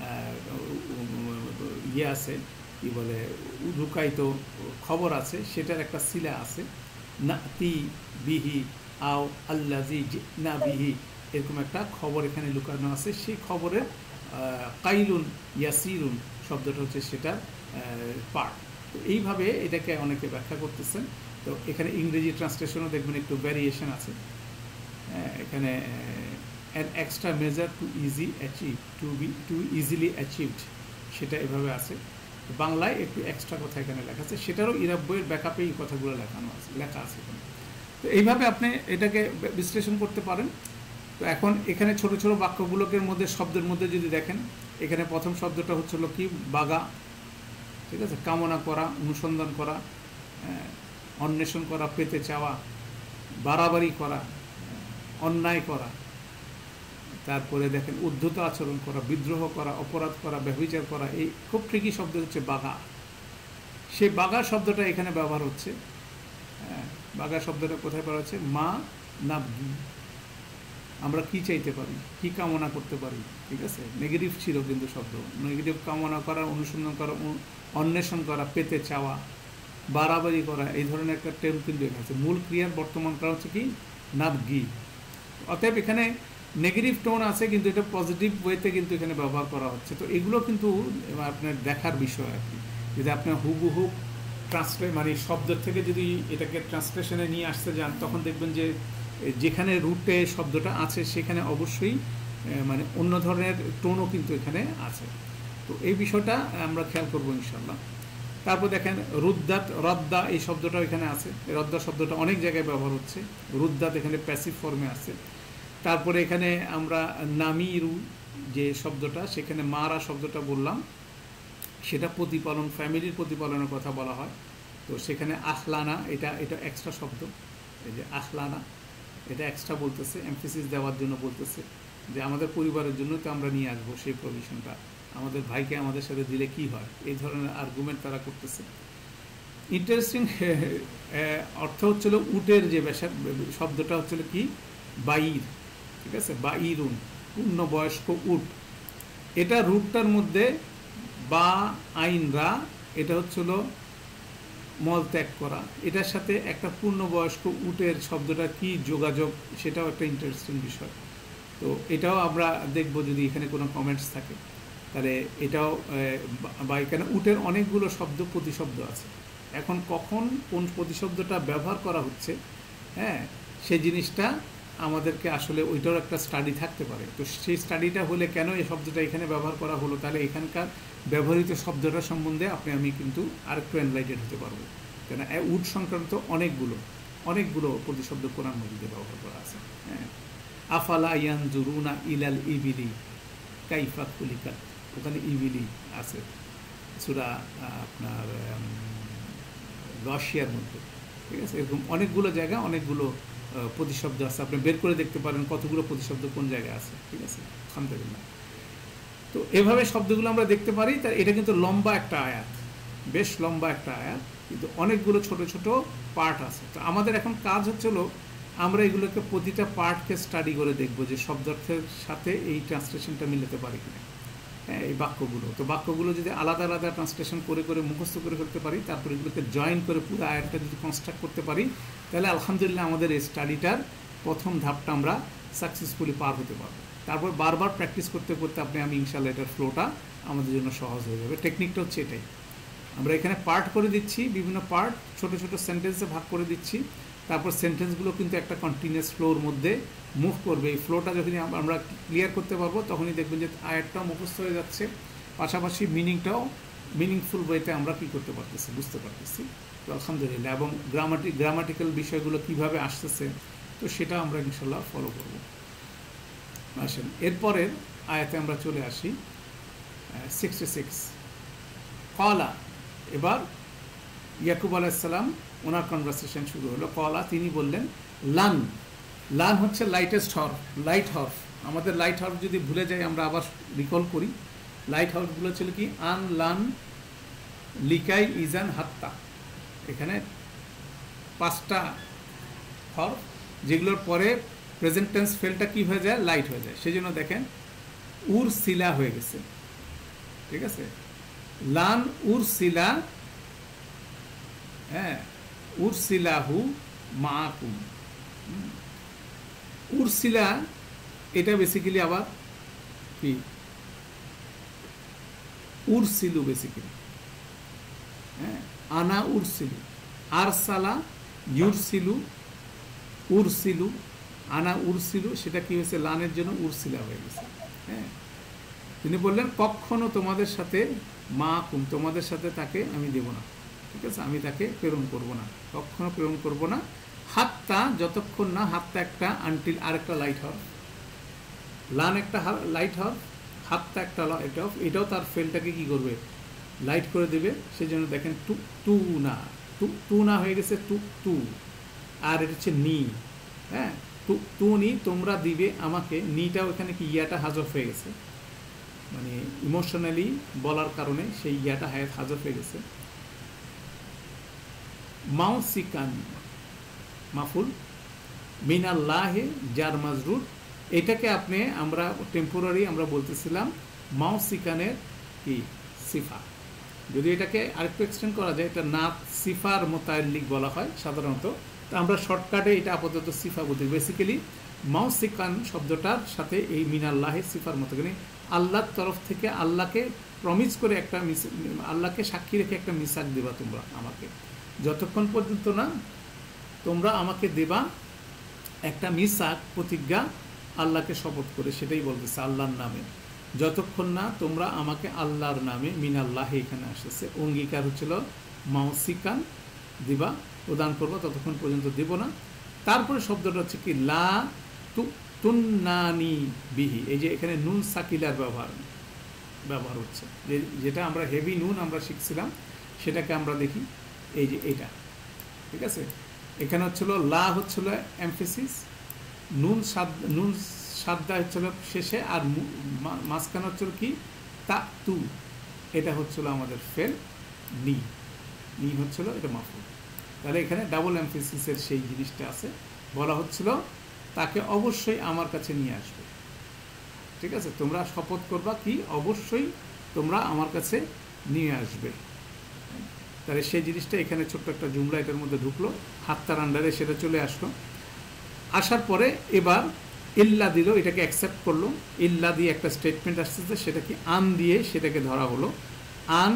ইয়ে আছে, কি বলে, লুকায়িত খবর আছে, সেটার একটা সিলা আছে, নাতি বিহি আও আল্লাযী জিনা বিহি, এরকম একটা খবর এখানে লুকানো আছে। সেই খবরের কাইলুন ইয়াসিরুন শব্দটা হচ্ছে সেটার পার্ট। তো এইভাবে এটাকে অনেকে ব্যাখ্যা করতেছেন। তো এখানে ইংরেজি ট্রান্সলেশনও দেখবেন একটু ভ্যারিয়েশন আছে। এখানে an extra measure to easy achieve, to easily achieved, সেটা এভাবে আছে। বাংলায় একটু এক্সট্রা কথা এখানে লেখা আছে, সেটারও ইরাব বইয়ের ব্যাকআপে এই কথাগুলো লেখা আছে এখানে। তো এইভাবে আপনি এটাকে বিশ্লেষণ করতে পারেন। তো এখন এখানে ছোট ছোট বাক্যগুলোকে মধ্যে শব্দের মধ্যে যদি দেখেন, এখানে প্রথম শব্দটা হচ্ছিল কি, বাগা, ঠিক আছে? কামনা করা, অনুসন্ধান করা, অন্বেষণ করা, পেতে চাওয়া, বাড়াবাড়ি করা, অন্যায় করা। তারপরে দেখেন উদ্ধত আচরণ করা, বিদ্রোহ করা, অপরাধ করা, ব্যভিচার করা, এই খুব ট্রিকি শব্দ হচ্ছে বাগা। সেই বাগা শব্দটা এখানে ব্যবহার হচ্ছে। বাগা শব্দটা কোথায় ব্যবহার হচ্ছে, মা নাবগি, আমরা কি চাইতে পারি, কি কামনা করতে পারি, ঠিক আছে? নেগেটিভ ছিল কিন্তু শব্দ, নেগেটিভ কামনা করা, অনুসন্ধান করা, অন্বেষণ করা, পেতে চাওয়া, বাড়াবাড়ি করা, এই ধরনের একটা টেম কিন্তু এখানে আছে। মূল ক্রিয়ার বর্তমান করা হচ্ছে কি, নাবগি। অতএব এখানে নেগেটিভ টোন আছে, কিন্তু এটা পজিটিভ ওয়েতে কিন্তু এখানে ব্যবহার করা হচ্ছে। তো এগুলো কিন্তু আপনার দেখার বিষয় আর কি। যদি আপনার হুবহু মানে শব্দের থেকে যদি এটাকে ট্রান্সলেশনে নিয়ে আসতে যান, তখন দেখবেন যে যেখানে রুটে শব্দটা আছে সেখানে অবশ্যই মানে অন্য ধরনের টোনও কিন্তু এখানে আছে। তো এই বিষয়টা আমরা খেয়াল করবো ইনশাল্লাহ। তারপর দেখেন রুদ্দাত, রদ্দা, এই শব্দটা এখানে আছে। রদ্দা শব্দটা অনেক জায়গায় ব্যবহার হচ্ছে। রুদ্দাত এখানে প্যাসিভ ফর্মে আছে। তারপরে এখানে আমরা নামিরু যে শব্দটা, সেখানে মারা শব্দটা বললাম, সেটা প্রতিপালন, ফ্যামিলির প্রতিপালনের কথা বলা হয়। তো সেখানে আখলানা, এটা এক্সট্রা শব্দ। এই যে আখলানা, এটা এক্সট্রা বলতেছে, এমফেসিস দেওয়ার জন্য বলতেছে যে আমাদের পরিবারের জন্য তো আমরা নিয়ে আসবো সেই প্রভিশনটা, আমাদের ভাইকে আমাদের সাথে দিলে কি হয়, এই ধরনের আর্গুমেন্ট তারা করতেছে। ইন্টারেস্টিং অর্থ হচ্ছিল উটের, যে শব্দটা হচ্ছিল কি, বাইর, ঠিক আছে? বাইরুন, পূর্ণবয়স্ক উট। এটা রুটটার মধ্যে বা আইন রা, এটা হচ্ছিল মল ত্যাগ করা। এটার সাথে একটা পূর্ণবয়স্ক উটের শব্দটা কি যোগাযোগ, সেটাও একটা ইন্টারেস্টিং বিষয়। তো এটাও আমরা দেখব যদি এখানে কোনো কমেন্টস থাকে, তাহলে এটাও বা এখানে উটের অনেকগুলো শব্দ, প্রতিশব্দ আছে। এখন কখন কোন প্রতিশব্দটা ব্যবহার করা হচ্ছে, হ্যাঁ, সেই জিনিসটা আমাদেরকে আসলে ওইটারও একটা স্টাডি থাকতে পারে। তো সেই স্টাডিটা হলে কেন এই শব্দটা এখানে ব্যবহার করা হলো, তাহলে এখানকার ব্যবহৃত শব্দটা সম্বন্ধে আপনি আমি কিন্তু আরেকটু এনলাইটেড হতে পারবো। কেন উট সংক্রান্ত অনেকগুলো প্রতিশব্দ কোরআন মজিদে ব্যবহার করা আছে। হ্যাঁ, আফালা ইয়ানজুরুনা ইলাল ইবিলি কাইফা খুলিকাত, ওখানে ইবিলি আছে সূরা আপনার গাশিয়ার মধ্যে, ঠিক আছে? এরকম অনেকগুলো জায়গা, অনেকগুলো প্রতিশব্দ আছে। আপনি বের করে দেখতে পারেন কতগুলো প্রতিশব্দ কোন জায়গায় আছে, ঠিক আছে? আলহামদুলিল্লাহ। তো এভাবে শব্দগুলো আমরা দেখতে পারি। তার এটা কিন্তু লম্বা একটা আয়াত, বেশ লম্বা একটা আয়াত, কিন্তু অনেকগুলো ছোট ছোট পার্ট আছে। তো আমাদের এখন কাজ হচ্ছিল আমরা এগুলোকে প্রতিটা পার্টকে স্টাডি করে দেখবো যে শব্দার্থের সাথে এই ট্রান্সলেশনটা মিলাতে পারি কিনা। হ্যাঁ, এই বাক্যগুলো, তো বাক্যগুলো যদি আলাদা আলাদা ট্রান্সলেশন করে করে মুখস্থ করে ফেলতে পারি, তারপর এগুলোকে জয়েন করে পুরো আয়াতটা যদি কনস্ট্রাক্ট করতে পারি, তাহলে আলহামদুলিল্লাহ আমাদের এই স্টাডিটার প্রথম ধাপটা আমরা সাকসেসফুলি পার হতে পারবো। তারপর বারবার প্র্যাকটিস করতে করতে আমি ইনশাল্লাহ এটার ফ্লোটা আমাদের জন্য সহজ হয়ে যাবে। টেকনিকটা হচ্ছে এটাই, আমরা এখানে পার্ট করে দিচ্ছি, বিভিন্ন পার্ট ছোট ছোট সেন্টেন্সে ভাগ করে দিচ্ছি। তারপর সেন্টেন্সগুলো কিন্তু একটা কন্টিনিউয়াস ফ্লোর মধ্যে মুভ করবে। এই ফ্লোটা যখনই আমরা ক্লিয়ার করতে পারবো তখনই দেখবেন যে আয়াতটাও মুখস্থ হয়ে যাচ্ছে, পাশাপাশি মিনিংটাও মিনিংফুল ওয়েতে আমরা কী করতে পারতেছি, বুঝতে পারতেছি। তো আলহামদুলিল্লাহ। এবং গ্রামাটিক্যাল বিষয়গুলো কিভাবে আসতেছে তো সেটা আমরা ইনশাল্লাহ ফলো করব। আসেন এরপরের আয়াতে আমরা চলে আসি 66 কলা। এবার ইয়াকুব আলাইসাল্লাম ওনার কনভারসেশন শুরু হলো। কলা তিনি বললেন লান। লান হচ্ছে লাইটেস্ট হর্ফ, লাইট হর্ফ। আমাদের লাইট হর্ফ যদি ভুলে যাই আমরা আবার রিকল করি। লাইট হর্ফগুলো ছিল কি আন, লান, লিকাই, ইজান, হাত্তা। এখানে 5টা হর্ফ যেগুলোর পরে প্রেজেন্ট টেন্স ফেলটা কি হয়ে যায়, লাইট হয়ে যায়। সেই জন্য দেখেন উর সিলা হয়ে গেছে, ঠিক আছে। লান উর সিলা, হ্যাঁ, উর সিলাহু মাকুম। উর সিলা এটা বেসিক্যালি আবার কি উরসিলু, বেসিক্যালি, হ্যাঁ, আনা উরসিলু, আরসালা ইউরসিলু, উরসিলু, আনা উরসিলু, সেটা কি হয়েছে লানের জন্য উরসিলা হয়ে গেছে। হ্যাঁ, তিনি বললেন কখনো তোমাদের সাথে মাকুম, তোমাদের সাথে তাকে আমি দেব না, ঠিক আছে, আমি তাকে প্রেরণ করব না, কখনো প্রেরণ করব না। হাত্তা, যতক্ষণ না, হাত্তা একটা আনটিল আরেকটা লাইট হর্ফ, লান একটা লাইট হর্ফ, হাত্তা একটা লাইট হর্ফ, এটাও তার ফেলটাকে কি করবে, লাইট করে দেবে। সেই জন্য দেখেন টু না, টু না হয়ে গেছে টু, আর এটা হচ্ছে নি। হ্যাঁ, টু নি, তোমরা দিবে আমাকে। নিটাও এখানে কি ইয়াটা হাজফ হয়ে গেছে, মানে ইমোশনালি বলার কারণে সেই ইয়াটা হাজফ হয়ে গেছে। মাউসিকান মাফুল, মিনাল্লাহে জার মাজরুর, এটাকে আমরা টেম্পোরারি আমরা বলতেছিলাম মাউসিকানের কি সিফা। যদি এটাকে আরেকটু এক্সটেন্ড করা যায়, এটা নাত সিফার মোতাল্লিক বলা হয় সাধারণত, তো আমরা শর্টকাটে এটা আপাতত সিফা বলতে। বেসিক্যালি মাউসিকান শব্দটার সাথে এই মিনাল্লাহে সিফার মতো, মানে আল্লাহর তরফ থেকে আল্লাহকে প্রমিস করে একটা আল্লাহকে সাক্ষী রেখে একটা মিসাক দেবা তোমরা আমাকে, যতক্ষণ পর্যন্ত না তোমরা আমাকে দেবা একটা মিসাক, প্রতিজ্ঞা, আল্লাহকে শপথ করে, সেটাই বলতেছে আল্লাহর নামে, যতক্ষণ না তোমরা আমাকে আল্লাহর নামে, মিনাল্লাহে এখানে আসতেছে, অঙ্গীকার হচ্ছিল মাউসিকান দিবা, প্রদান করবো, ততক্ষণ পর্যন্ত দেব না। তারপরে শব্দটা হচ্ছে কি লা তুন্নানি বিহি, এই যে এখানে নুন সাকিলার ব্যবহার হচ্ছে, যেটা আমরা হেভি নুন আমরা শিখছিলাম, সেটাকে আমরা দেখি এই যে এটা, ঠিক আছে। এখানে হচ্ছিল লা হচ্ছিল এমফেসিস, নুন সাদ্দা হচ্ছিল শেষে, আর মাঝখানে হচ্ছিল কি তা তু, এটা হচ্ছিল আমাদের ফেল, নি হচ্ছিল এটা মাফুল। তাহলে এখানে ডাবল এমফেসিসের সেই জিনিসটা আছে, বলা হচ্ছিল তাকে অবশ্যই আমার কাছে নিয়ে আসবে, ঠিক আছে, তোমরা শপথ করবা কি অবশ্যই তোমরা আমার কাছে নিয়ে আসবে। তাহলে সেই জিনিসটা এখানে ছোট্ট একটা জুমলা এটার মধ্যে ঢুকলো, হাত্তার আন্ডারে সেটা চলে আসলো। আসার পরে এবার ইল্লা দিল, এটাকে অ্যাকসেপ্ট করলো, ইল্লা দিয়ে একটা স্টেটমেন্ট আসতেছে, সেটা কি আন দিয়ে সেটাকে ধরা হলো। আন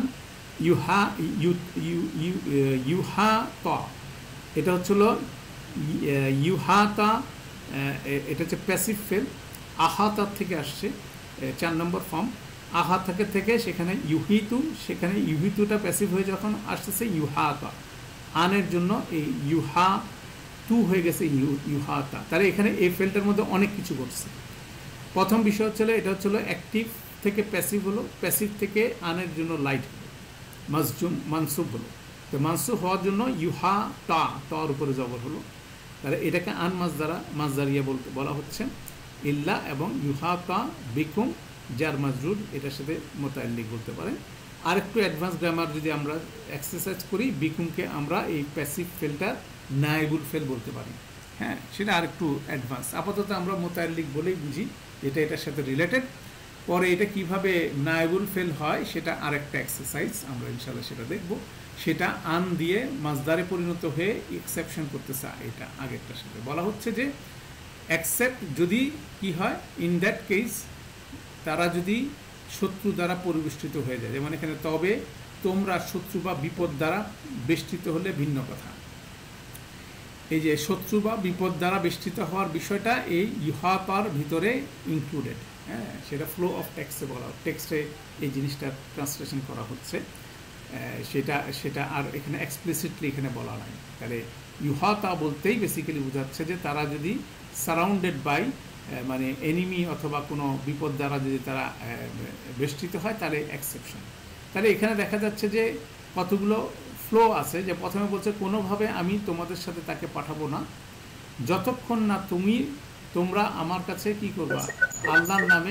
ইউহা তা, এটা হচ্ছিল ইউহাতা, এটা হচ্ছে প্যাসিভ ফেল, আহাতার থেকে আসছে 4 নম্বর ফর্ম, আহা থেকে সেখানে ইউহিতু, সেখানে ইউহিতুটা প্যাসিভ হয়ে যখন আসতেছে ইউহাতা, আনের জন্য এই ইউহা টু হয়ে গেছে ইউহাতা। তাহলে এখানে এই ফেলটার মধ্যে অনেক কিছু ঘটছে। প্রথম বিষয় হচ্ছিল এটা হচ্ছিল অ্যাক্টিভ থেকে প্যাসিভ হলো, প্যাসিভ থেকে আনের জন্য লাইট হলো, মানসুব হলো, তো মানসুব হওয়ার জন্য ইউহা তার উপরে জবর হলো। তাহলে এটাকে আন মাজদারিয়া বলা হচ্ছে। ইল্লা এবং ইউহাতা বিকুম জার মাজরুর, এটার সাথে মোতাল্লিক বলতে পারেন। আর একটু অ্যাডভান্স গ্রামার যদি আমরা এক্সারসাইজ করি, বিকুমকে আমরা এই প্যাসিভ ফেলটার নায়েবুল ফেল বলতে পারি। হ্যাঁ, সেটা আর একটু অ্যাডভান্স। আপাতত আমরা মোতাল্লিক বলেই বুঝি, এটার সাথে রিলেটেড। পরে এটা কিভাবে নায়েবুল ফেল হয় সেটা আরেকটা এক্সারসাইজ আমরা ইনশাআল্লাহ সেটা দেখব। সেটা আন দিয়ে মাজদারে পরিণত হয়ে এক্সেপশন করতেছে, এটা আগেরটার সাথে বলা হচ্ছে যে অ্যাকসেপ্ট যদি কি হয়, ইন দ্যাট কেস তারা যদি শত্রু দ্বারা পরিবেষ্টিত হয়ে যায়, যেমন এখানে তবে তোমরা শত্রু বা বিপদ দ্বারা বেষ্টিত হলে ভিন্ন কথা। এই যে শত্রু বা বিপদ দ্বারা বেষ্টিত হওয়ার বিষয়টা এই ইউহাতার ভিতরে ইনক্লুডেড। হ্যাঁ, সেটা ফ্লো অফ টেক্সটে বলা, টেক্সটে এই জিনিসটা ট্রান্সলেশন করা হচ্ছে, সেটা সেটা আর এখানে এক্সপ্লিসিটলি এখানে বলা নাই। তাহলে ইউহাতা বলতেই বেসিক্যালি বোঝাচ্ছে যে তারা যদি সারাউন্ডেড বাই মানে এনিমি অথবা কোনো বিপদ দ্বারা যদি তারা বেষ্টিত হয় তাহলে এক্সেপশন। তাহলে এখানে দেখা যাচ্ছে যে কতগুলো ফ্লো আছে, যে প্রথমে বলছে কোনোভাবে আমি তোমাদের সাথে তাকে পাঠাবো না যতক্ষণ না তোমরা আমার কাছে কি করবা, আল্লাহর নামে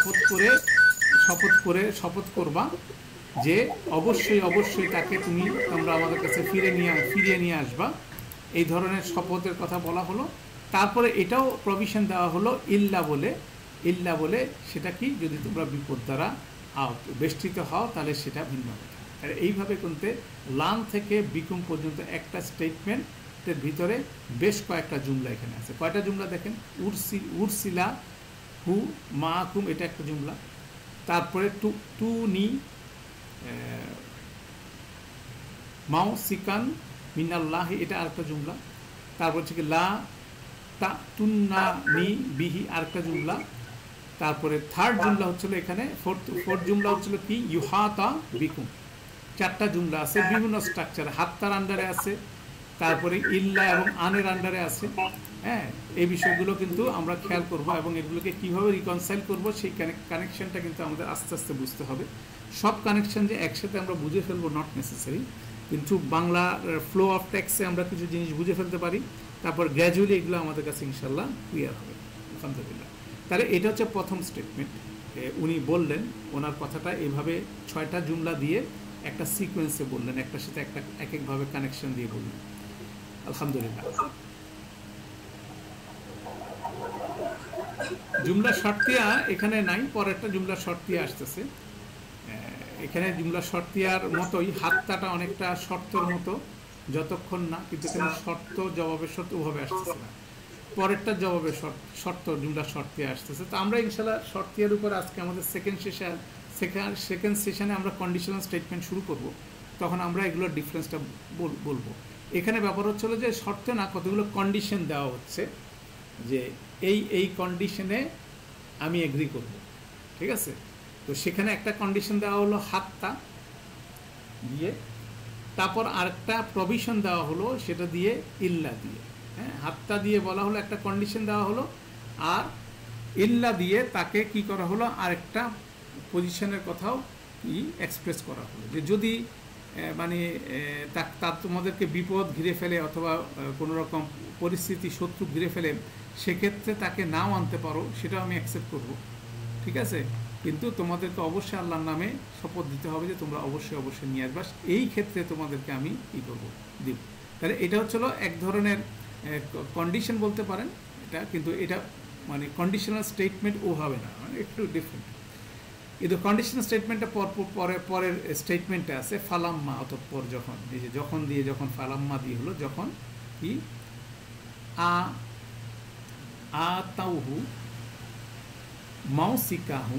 শপথ করবা যে অবশ্যই অবশ্যই তাকে তোমরা আমাদের কাছে ফিরিয়ে নিয়ে আসবা। এই ধরনের শপথের কথা বলা হলো। তারপরে এটাও প্রভিশন দেওয়া হলো ইল্লা বলে সেটা কি, যদি তোমরা বিপদ দ্বারা বেষ্টিত হও তাহলে সেটা ভিন্ন কথা। এইভাবে কিন্তু লান থেকে বিকুম পর্যন্ত একটা স্টেটমেন্টের ভিতরে বেশ কয়েকটা জুমলা এখানে আছে। কয়টা জুমলা দেখেন, উরসিলা হু মাকুম, এটা একটা জুমলা। তারপরে টু নি মাও সিকান মিনাল্লাহ, এটা আরেকটা জুমলা। তারপর হচ্ছে কি লা তা তুন্না নি বিহি, আরেকটা জুমলা। তারপরে থার্ড জুমলা হচ্ছিল এখানে, ফোর্থ জুমলা হচ্ছিল কি ইউহাতা বিকুম। চারটা জুমলা আছে বিভিন্ন স্ট্রাকচার, হাত্তার আন্ডারে আছে, তারপরে ইল্লা এবং আনের আন্ডারে আছে। হ্যাঁ, এই বিষয়গুলো কিন্তু আমরা খেয়াল করব এবং এগুলোকে কীভাবে রিকনসাইল করব সেই কানেকশনটা কিন্তু আমাদের আস্তে আস্তে বুঝতে হবে। সব কানেকশন যে একসাথে আমরা বুঝে ফেলবো নট নেসেসারি, কিন্তু বাংলা ফ্লো অফ টেক্সে আমরা কিছু জিনিস বুঝে ফেলতে পারি, তারপর গ্র্যাজুয়ালি এগুলো আমাদের কাছে ইনশাল্লাহ ক্লিয়ার হবে আলহামদুলিল্লাহ। তাহলে এটা হচ্ছে প্রথম স্টেটমেন্ট। উনি বললেন, ওনার কথাটা এভাবে 6টা জুমলা দিয়ে একটা সিকোয়েন্সে বললেন, একটার সাথে একটা এক একভাবে কানেকশন দিয়ে বললেন আলহামদুলিল্লাহ। জুমলা শর্তিয়া এখানে নাই, পরেরটা জুমলা শর্তিয়া আসতেছে। এখানে জুমলা শর্তিয়ার মতোই হাত্তাটা অনেকটা শর্তের মতো, যতক্ষণ না, কিন্তু এখানে শর্ত জবাবের শর্ত ওভাবে আসতেছে না, পরেরটা জবাবের শর্ত জুমলা শর্তিয়া আসতেছে। তো আমরা ইনশাল্লাহ শর্তিয়ার উপর আজকে আমাদের সেকেন্ড সেশনে আমরা কন্ডিশনাল স্টেটমেন্ট শুরু করব, তখন আমরা এগুলোর ডিফারেন্সটা বলবো। এখানে ব্যাপার হচ্ছিল যে শর্তে না, কতগুলো কন্ডিশন দেওয়া হচ্ছে যে এই কন্ডিশনে আমি এগ্রি করব, ঠিক আছে। তো সেখানে একটা কন্ডিশন দেওয়া হলো হাত্তা দিয়ে, তারপর আরেকটা প্রভিশন দেওয়া হলো সেটা দিয়ে ইল্লা দিয়ে। হ্যাঁ, হাত্তা দিয়ে বলা হলো একটা কন্ডিশন দেওয়া হলো, আর ইল্লা দিয়ে তাকে কি করা হলো, আরেকটা পজিশনের কথাও এক্সপ্রেস করা হলো যে যদি মানে তার তোমাদেরকে বিপদ ঘিরে ফেলে অথবা কোনো রকম পরিস্থিতি শত্রু ঘিরে ফেলে, সেক্ষেত্রে তাকে নাও আনতে পারো, সেটাও আমি অ্যাকসেপ্ট করব, ঠিক আছে। কিন্তু তোমাদেরকে অবশ্যই আল্লাহর নামে শপথ দিতে হবে যে তোমরা অবশ্যই নিয়ে আসবা, এই ক্ষেত্রে তোমাদেরকে আমি কী করবো, দিব। তাহলে এটা হচ্ছিল এক ধরনের কন্ডিশন বলতে পারেন এটা, কিন্তু এটা মানে কন্ডিশনাল স্টেটমেন্ট ও হবে না, মানে একটু ডিফারেন্ট। কিন্তু কন্ডিশনাল স্টেটমেন্টটা পরের স্টেটমেন্টে আছে ফালাম্মা, অতঃপর যখন, এই যে যখন ফালাম্মা দিয়ে হলো, যখন কি আতাউহু মাউসিকাহুম,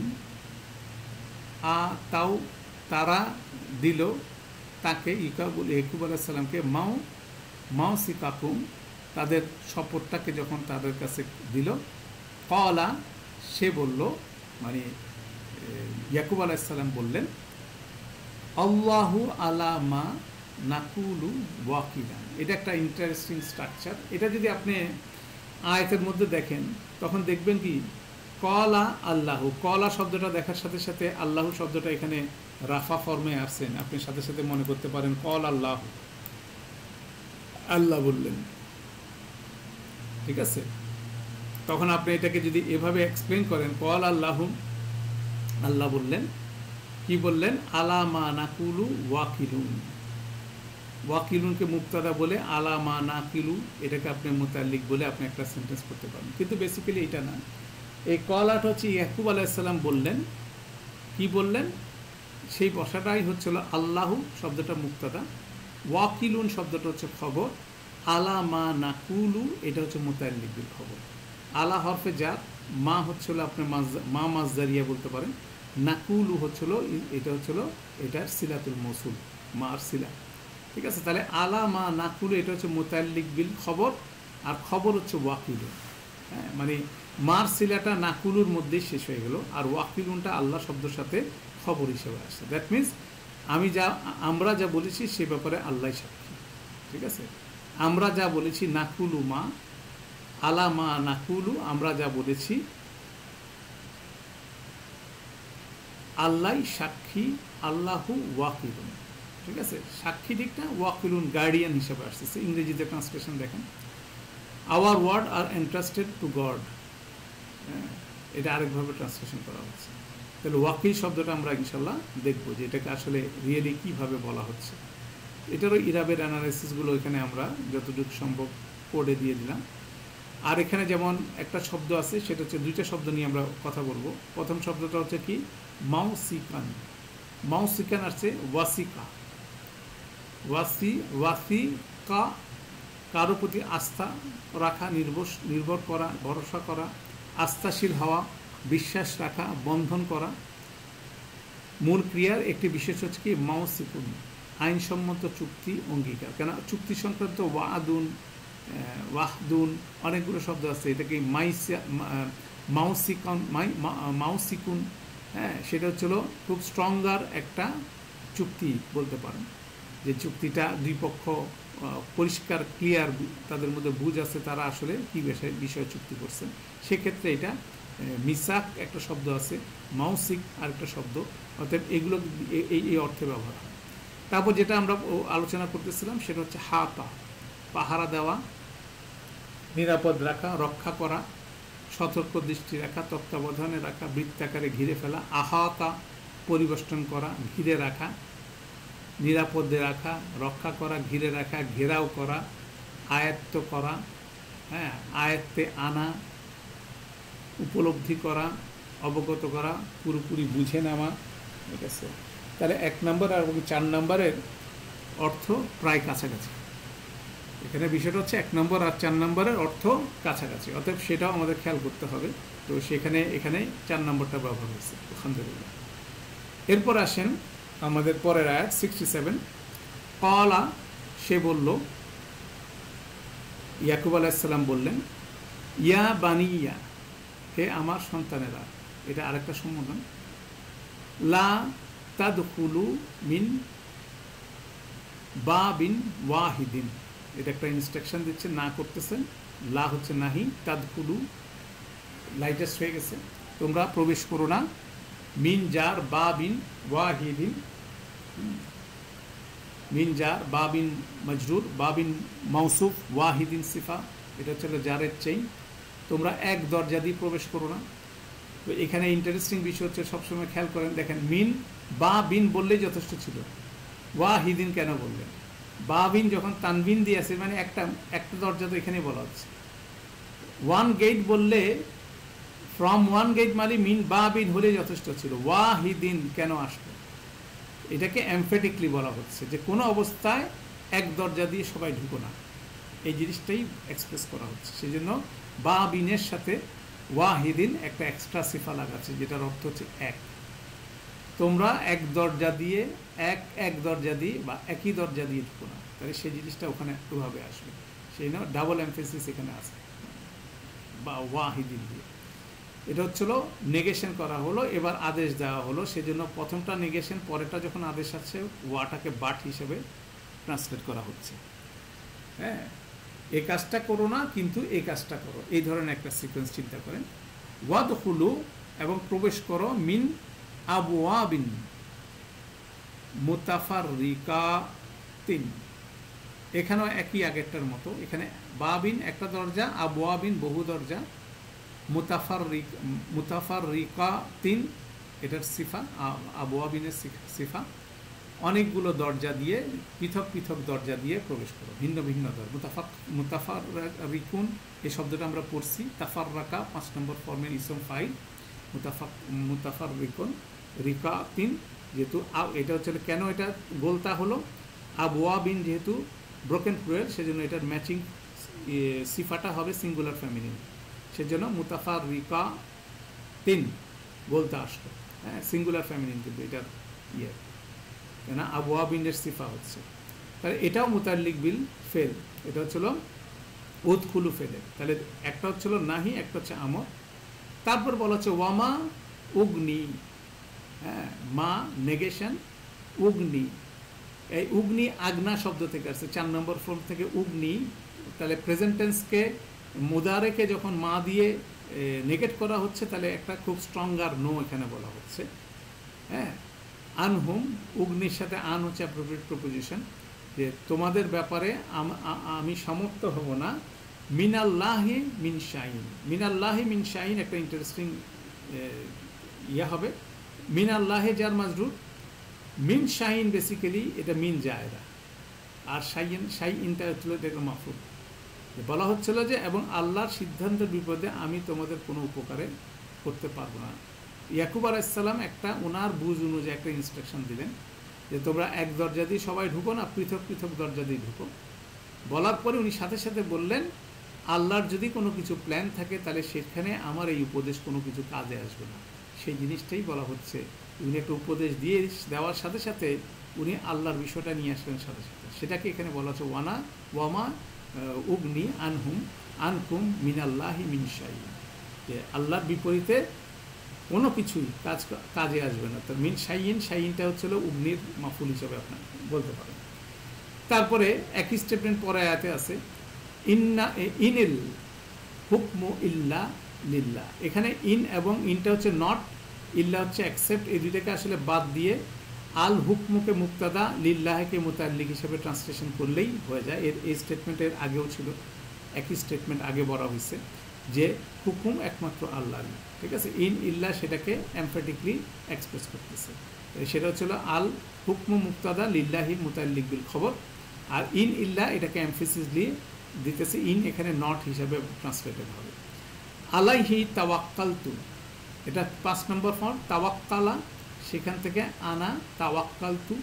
তাও তারা দিল তাকে ইয়াকুব আলাইহিস সালামকে মাউসিকাকুম, তাদের শপথটাকে যখন তাদের কাছে দিল, ক্বালা, সে বলল, মানে ইয়াকুব আলাইহিস সালাম বললেন, আল্লাহু আলা মা নাকুলু ওয়াকিলান। এটা একটা ইন্টারেস্টিং স্ট্রাকচার। এটা যদি আপনি আয়াতের মধ্যে দেখেন তখন দেখবেন কি কলা আল্লাহু, কলা শব্দটা দেখার সাথে সাথে আল্লাহু শব্দটা এখানে রাফা ফর্মে আসছেন, আপনি সাথে সাথে মনে করতে পারেন কল আল্লাহ, আল্লাহ বললেন, ঠিক আছে। তখন আপনি এটাকে যদি এভাবে এক্সপ্লেন করেন, কল আল্লাহু, আল্লাহ বললেন, কি বললেন, আলা মা নাকুলু ওয়াকিলুন, ওয়াকিলুনকে মুক্তাদা বলে আলা মা নাকিলু এটাকে আপনি মুতাল্লিক বলে আপনি একটা সেন্টেন্স করতে পারেন, কিন্তু বেসিক্যালি এটা না। এই কলাটা হচ্ছে ইয়াকুব আলাইহিস সালাম বললেন, কি বললেন, সেই বসাটাই হচ্ছিল আল্লাহু শব্দটা মুক্তাদা, ওয়াকিলুন শব্দটা হচ্ছে খবর, আলা মা নাকুলু এটা হচ্ছে মুতাল্লিকের খবর। আলা হরফে জার, মা হচ্ছিল আপনি মা মাজদারিয়া বলতে পারেন, নাকুলু হচ্ছিল এটা হচ্ছিল এটার সিলাতুল মৌসুল, মা আর সিলা। ঠিক আছে? তাহলে আলা মা নাকুলু এটা হচ্ছে মুতাল্লিক বিল খবর, আর খবর হচ্ছে ওয়াকিলুন। হ্যাঁ, মানে মার সিলাটা নাকুলুর মধ্যেই শেষ হয়ে গেল, আর ওয়াকিলুনটা আল্লাহ শব্দের সাথে খবর হিসেবে আসছে। দ্যাট মিনস আমরা যা বলেছি সে ব্যাপারে আল্লাহ সাক্ষী। ঠিক আছে? আমরা যা বলেছি নাকুলু মা, আলা মা নাকুলু, আমরা যা বলেছি আল্লাহ সাক্ষী, আল্লাহু ওয়াকিলুন। ঠিক আছে? সাক্ষী ঠিক না, ওয়াকিলুন গার্ডিয়ান হিসেবে আসছে। ইংরেজিতে ট্রান্সলেশন দেখেন, our word are entrusted to God, এটা আরেকভাবে ট্রান্সলেশন করা হচ্ছে। তাহলে ওয়াকিল শব্দটা আমরা ইনশাল্লাহ দেখবো যে এটাকে আসলে রিয়েলি কীভাবে বলা হচ্ছে। এটারও ইরাবের অ্যানালাইসিসগুলো এখানে আমরা যতটুকু সম্ভব কোডে দিয়ে দিলাম। আর এখানে যেমন একটা শব্দ আছে, সেটা হচ্ছে দুইটা শব্দ নিয়ে আমরা কথা বলবো। প্রথম শব্দটা হচ্ছে কি, মাউসিকান। মাউসিকান আসছে ওয়াসিকা, ওয়াসিকা কারো প্রতি আস্থা রাখা, নির্ভর করা, ভরসা করা, আস্থাশীল হওয়া, বিশ্বাস রাখা, বন্ধন করা। মূল ক্রিয়ার একটি বিশেষ হচ্ছে কি মাউসিকুন, আইনসম্মত চুক্তি, অঙ্গীকার। কেন চুক্তি সংক্রান্ত ওয়াহদুন অনেকগুলো শব্দ আছে। এটাকে মাউসিকুন, হ্যাঁ, সেটা হচ্ছিল খুব স্ট্রঙ্গার একটা চুক্তি বলতে পারেন, যে চুক্তিটা দুই পক্ষ পরিষ্কার ক্লিয়ার, তাদের মধ্যে বুঝ আছে, তারা আসলে কী বিষয়ে চুক্তি করছেন। সেক্ষেত্রে এটা মিসাক একটা শব্দ আছে, মাউসিক আরেকটা শব্দ, অর্থাৎ এগুলো এই অর্থে ব্যবহার হয়। তারপর যেটা আমরা আলোচনা করতেছিলাম সেটা হচ্ছে হাতা, পাহারা দেওয়া, নিরাপদ রাখা, রক্ষা করা, সতর্ক দৃষ্টি রাখা, তত্ত্বাবধানে রাখা, বৃত্তাকারে ঘিরে ফেলা। আহাতা পরিবেষ্টন করা, ঘিরে রাখা, নিরাপদে রাখা, রক্ষা করা, ঘিরে রাখা, ঘেরাও করা, আয়ত্ত করা, হ্যাঁ, আয়ত্তে আনা, উপলব্ধি করা, অবগত করা, পুরোপুরি বুঝে নেওয়া। ঠিক আছে? তাহলে 1 নম্বর আর 4 নম্বরের অর্থ প্রায় কাছাকাছি। এখানে বিষয়টা হচ্ছে 1 নম্বর আর 4 নম্বরের অর্থ কাছাকাছি, অতএব সেটাও আমাদের খেয়াল করতে হবে। তো এখানে 4 নম্বরটা ব্যবহার হয়েছে, আলহামদুলিল্লাহ। এরপর আসেন আমাদের পরের আয়াত 67। ক্বালা, সে বলল, ইয়াকুব আলাইহিস সালাম বললেন, ইয়া বানিয়া, হে আমার সন্তানেরা। এটা আরেকটা সম্বোধন। লা তাদখুলু মিন বাবিন ওয়াহিদিন, এটা একটা ইনস্ট্রাকশন দিচ্ছে, না করতেছেন। লা হচ্ছে নাহি, তাদখুলু লাইটেস্ট হয়ে গেছে, তোমরা প্রবেশ করো না, মিন জার বাবিন ওয়াহিদিন, মিন জার বাবিন মজরুর, বাবিন মাউসুফ, ওয়াহিদিন সিফা, এটা হচ্ছে জারের চেইন। তোমরা এক দরজা দিয়ে প্রবেশ করো না। তো এখানে ইন্টারেস্টিং বিষয় হচ্ছে, সবসময় খেয়াল করেন, দেখেন মিন বা বিন বললেই যথেষ্ট ছিল, ওয়াহিদিন কেন বললেন? বা বিন যখন তানবিন দিয়ে আছে, মানে একটা দরজা তো এখানে বলা হচ্ছে। ওয়ান গেট বললে, ফ্রম ওয়ান গেট মানে মিন বা বিন হলে যথেষ্ট ছিল, ওয়াহিদিন কেন আসলো? এটাকে এমফেটিকলি বলা হচ্ছে যে কোনো অবস্থায় এক দরজা দিয়ে সবাই ঢুকো না, এই জিনিসটাই এক্সপ্রেস করা হচ্ছে। সেই জন্য বা বিনের সাথে ওয়াহিদিন একটা এক্সট্রা সিফা লাগাচ্ছে, যেটার অর্থ হচ্ছে এক। তোমরা এক দরজা দিয়ে বা একই দরজা দিয়ে ঢুকো না, তাহলে সেই জিনিসটা ওখানে ওভাবে আসবে। সেই জন্য ডাবল এমফেসিস এখানে আছে, বা ওয়াহিদিন দিয়ে। এটা হচ্ছিল নেগেশন করা হলো, এবার আদেশ দেওয়া হলো। সেজন্য প্রথমটা নেগেশন, পরেরটা যখন আদেশ আছে ওয়াটাকে বাট হিসেবে ট্রান্সলেট করা হচ্ছে। হ্যাঁ, এই কাজটা করো না, কিন্তু এই কাজটা করো, এই ধরনের একটা সিকোয়েন্স চিন্তা করেন। ওয়াদখুলু, এবং প্রবেশ করো, মিন আবওয়াবিন মুতাফাররিকাতিন, এখানেও একই আগেরটার মতো। এখানে বাবিন একটা দরজা, আবওয়াবিন বহু দরজা, মুতাফাররিকাতিন এটার সিফা, আবওয়াবিনের সিফা। অনেকগুলো দরজা দিয়ে, পৃথক পৃথক দরজা দিয়ে প্রবেশ করো, ভিন্ন ভিন্ন দরজা। মুতাফাররিকুন এই শব্দটা আমরা পড়ছি, তাফাররাকা 5 নম্বর ফর্মের ইসম ফাইল, মুতাফাররিকুন রিকাতিন, যেহেতু এটা হচ্ছে কেন এটা গোলতা হলো, আবওয়াবিন যেহেতু ব্রোকেন প্লুরাল, সেজন্য এটার ম্যাচিং সিফাটা হবে সিঙ্গুলার ফ্যামিলিন, সেজন্য মুতাফাররিকাতিন গোলতা আসলো। হ্যাঁ, সিঙ্গুলার ফ্যামিলিন কিন্তু এটার কেন আবওয়াবিনের সিফা হচ্ছে। তাহলে এটাও মুতাল্লিক বিল ফেল, এটা হচ্ছিল উদখুলু ফেলে। তাহলে একটা হচ্ছিল নাহি, একটা হচ্ছে আমর। তারপর বলা হচ্ছে ওয়ামা উগনি, হ্যাঁ, মা নেগেশন, উগনি, এই উগনি আগনা শব্দ থেকে আসছে, 4 নম্বর ফর্ম থেকে উগনি। তাহলে প্রেজেন্ট টেন্সকে মুদারেকে যখন মা দিয়ে নেগেট করা হচ্ছে, তাহলে একটা খুব স্ট্রঙ্গার নো এখানে বলা হচ্ছে, হ্যাঁ। আনহুম, উগনির সাথে আন হচ্ছে অ্যাপ্রোপ্রিয়েট প্রপোজিশন, যে তোমাদের ব্যাপারে আমি সমর্থ হব না। মিনাল্লাহি মিন শাইন, মিনাল্লাহি মিন শাইন একটা ইন্টারেস্টিং ইয়ে হবে। মিনাল্লাহে যার মাজরুর, মিন শাইন বেসিক্যালি এটা মিন জায়রা, আর শাইন শাইনটা হচ্ছিল এটা মাফুল। বলা হচ্ছিল যে এবং আল্লাহর সিদ্ধান্তের বিপদে আমি তোমাদের কোনো উপকারে করতে পারবো না। ইয়াকুব আলাইহিস সালাম একটা ওনার বুঝ অনুযায়ী একটা ইনস্ট্রাকশন দিলেন যে তোমরা এক দরজা দিয়ে সবাই ঢুকো না, পৃথক পৃথক দরজা দিয়ে ঢুকো। বলার পরে উনি সাথে সাথে বললেন আল্লাহর যদি কোনো কিছু প্ল্যান থাকে তাহলে সেখানে আমার এই উপদেশ কোনো কিছু কাজে আসবে না। সেই জিনিসটাই বলা হচ্ছে, উনি একটা উপদেশ দিয়ে দেওয়ার সাথে সাথে উনি আল্লাহর বিষয়টা নিয়ে আসলেন সাথে সাথে, সেটাকে এখানে বলা হচ্ছে ওয়ামা উগনি আনহুম আনকুম মিনাল্লাহি মিন শাইইন, যে আল্লাহর বিপরীতে কোনো কিছুই কাজে আসবে না। তো মিন শাইইন, শাইইনটা হচ্ছিল উগনির মাফুল হিসেবে আপনার বলতে পারেন। তারপরে একই স্টেটমেন্ট পরে আয়াতে আছে ইনিল হুকমু ইল্লা লিল্লাহ। এখানে ইন এবং ইনটা হচ্ছে নট, ইল্লা হচ্ছে অ্যাকসেপ্ট, এই দুইটাকে আসলে বাদ দিয়ে আল হুকমুকে মুক্তাদা, লিল্লাহকে মুতাল্লিক হিসেবে ট্রান্সলেশন করলেই হয়ে যায়। এই স্টেটমেন্টের আগেও ছিল, একই স্টেটমেন্ট আগে বলা হয়েছে যে হুকুম একমাত্র আল্লাহর, ঠিক আছে। ইন ইল্লা সেটাকে এমফ্যাটিকলি এক্সপ্রেস করতেছে, সেটা হচ্ছিল আল হুকমু মুক্তাদা লিল্লাহি মুতাল্লিক বিল খবর, আর ইন ইল্লা এটাকে এমফেসিস দিয়ে দিতেছে, ইন এখানে নট হিসাবে ট্রান্সলেটেড হবে। আলাইহি তাওয়াক্কালতু, এটা 5 নম্বর ফর্ম, তাওয়াক্কালা, সেখান থেকে আনা তাওয়াক্কালতু,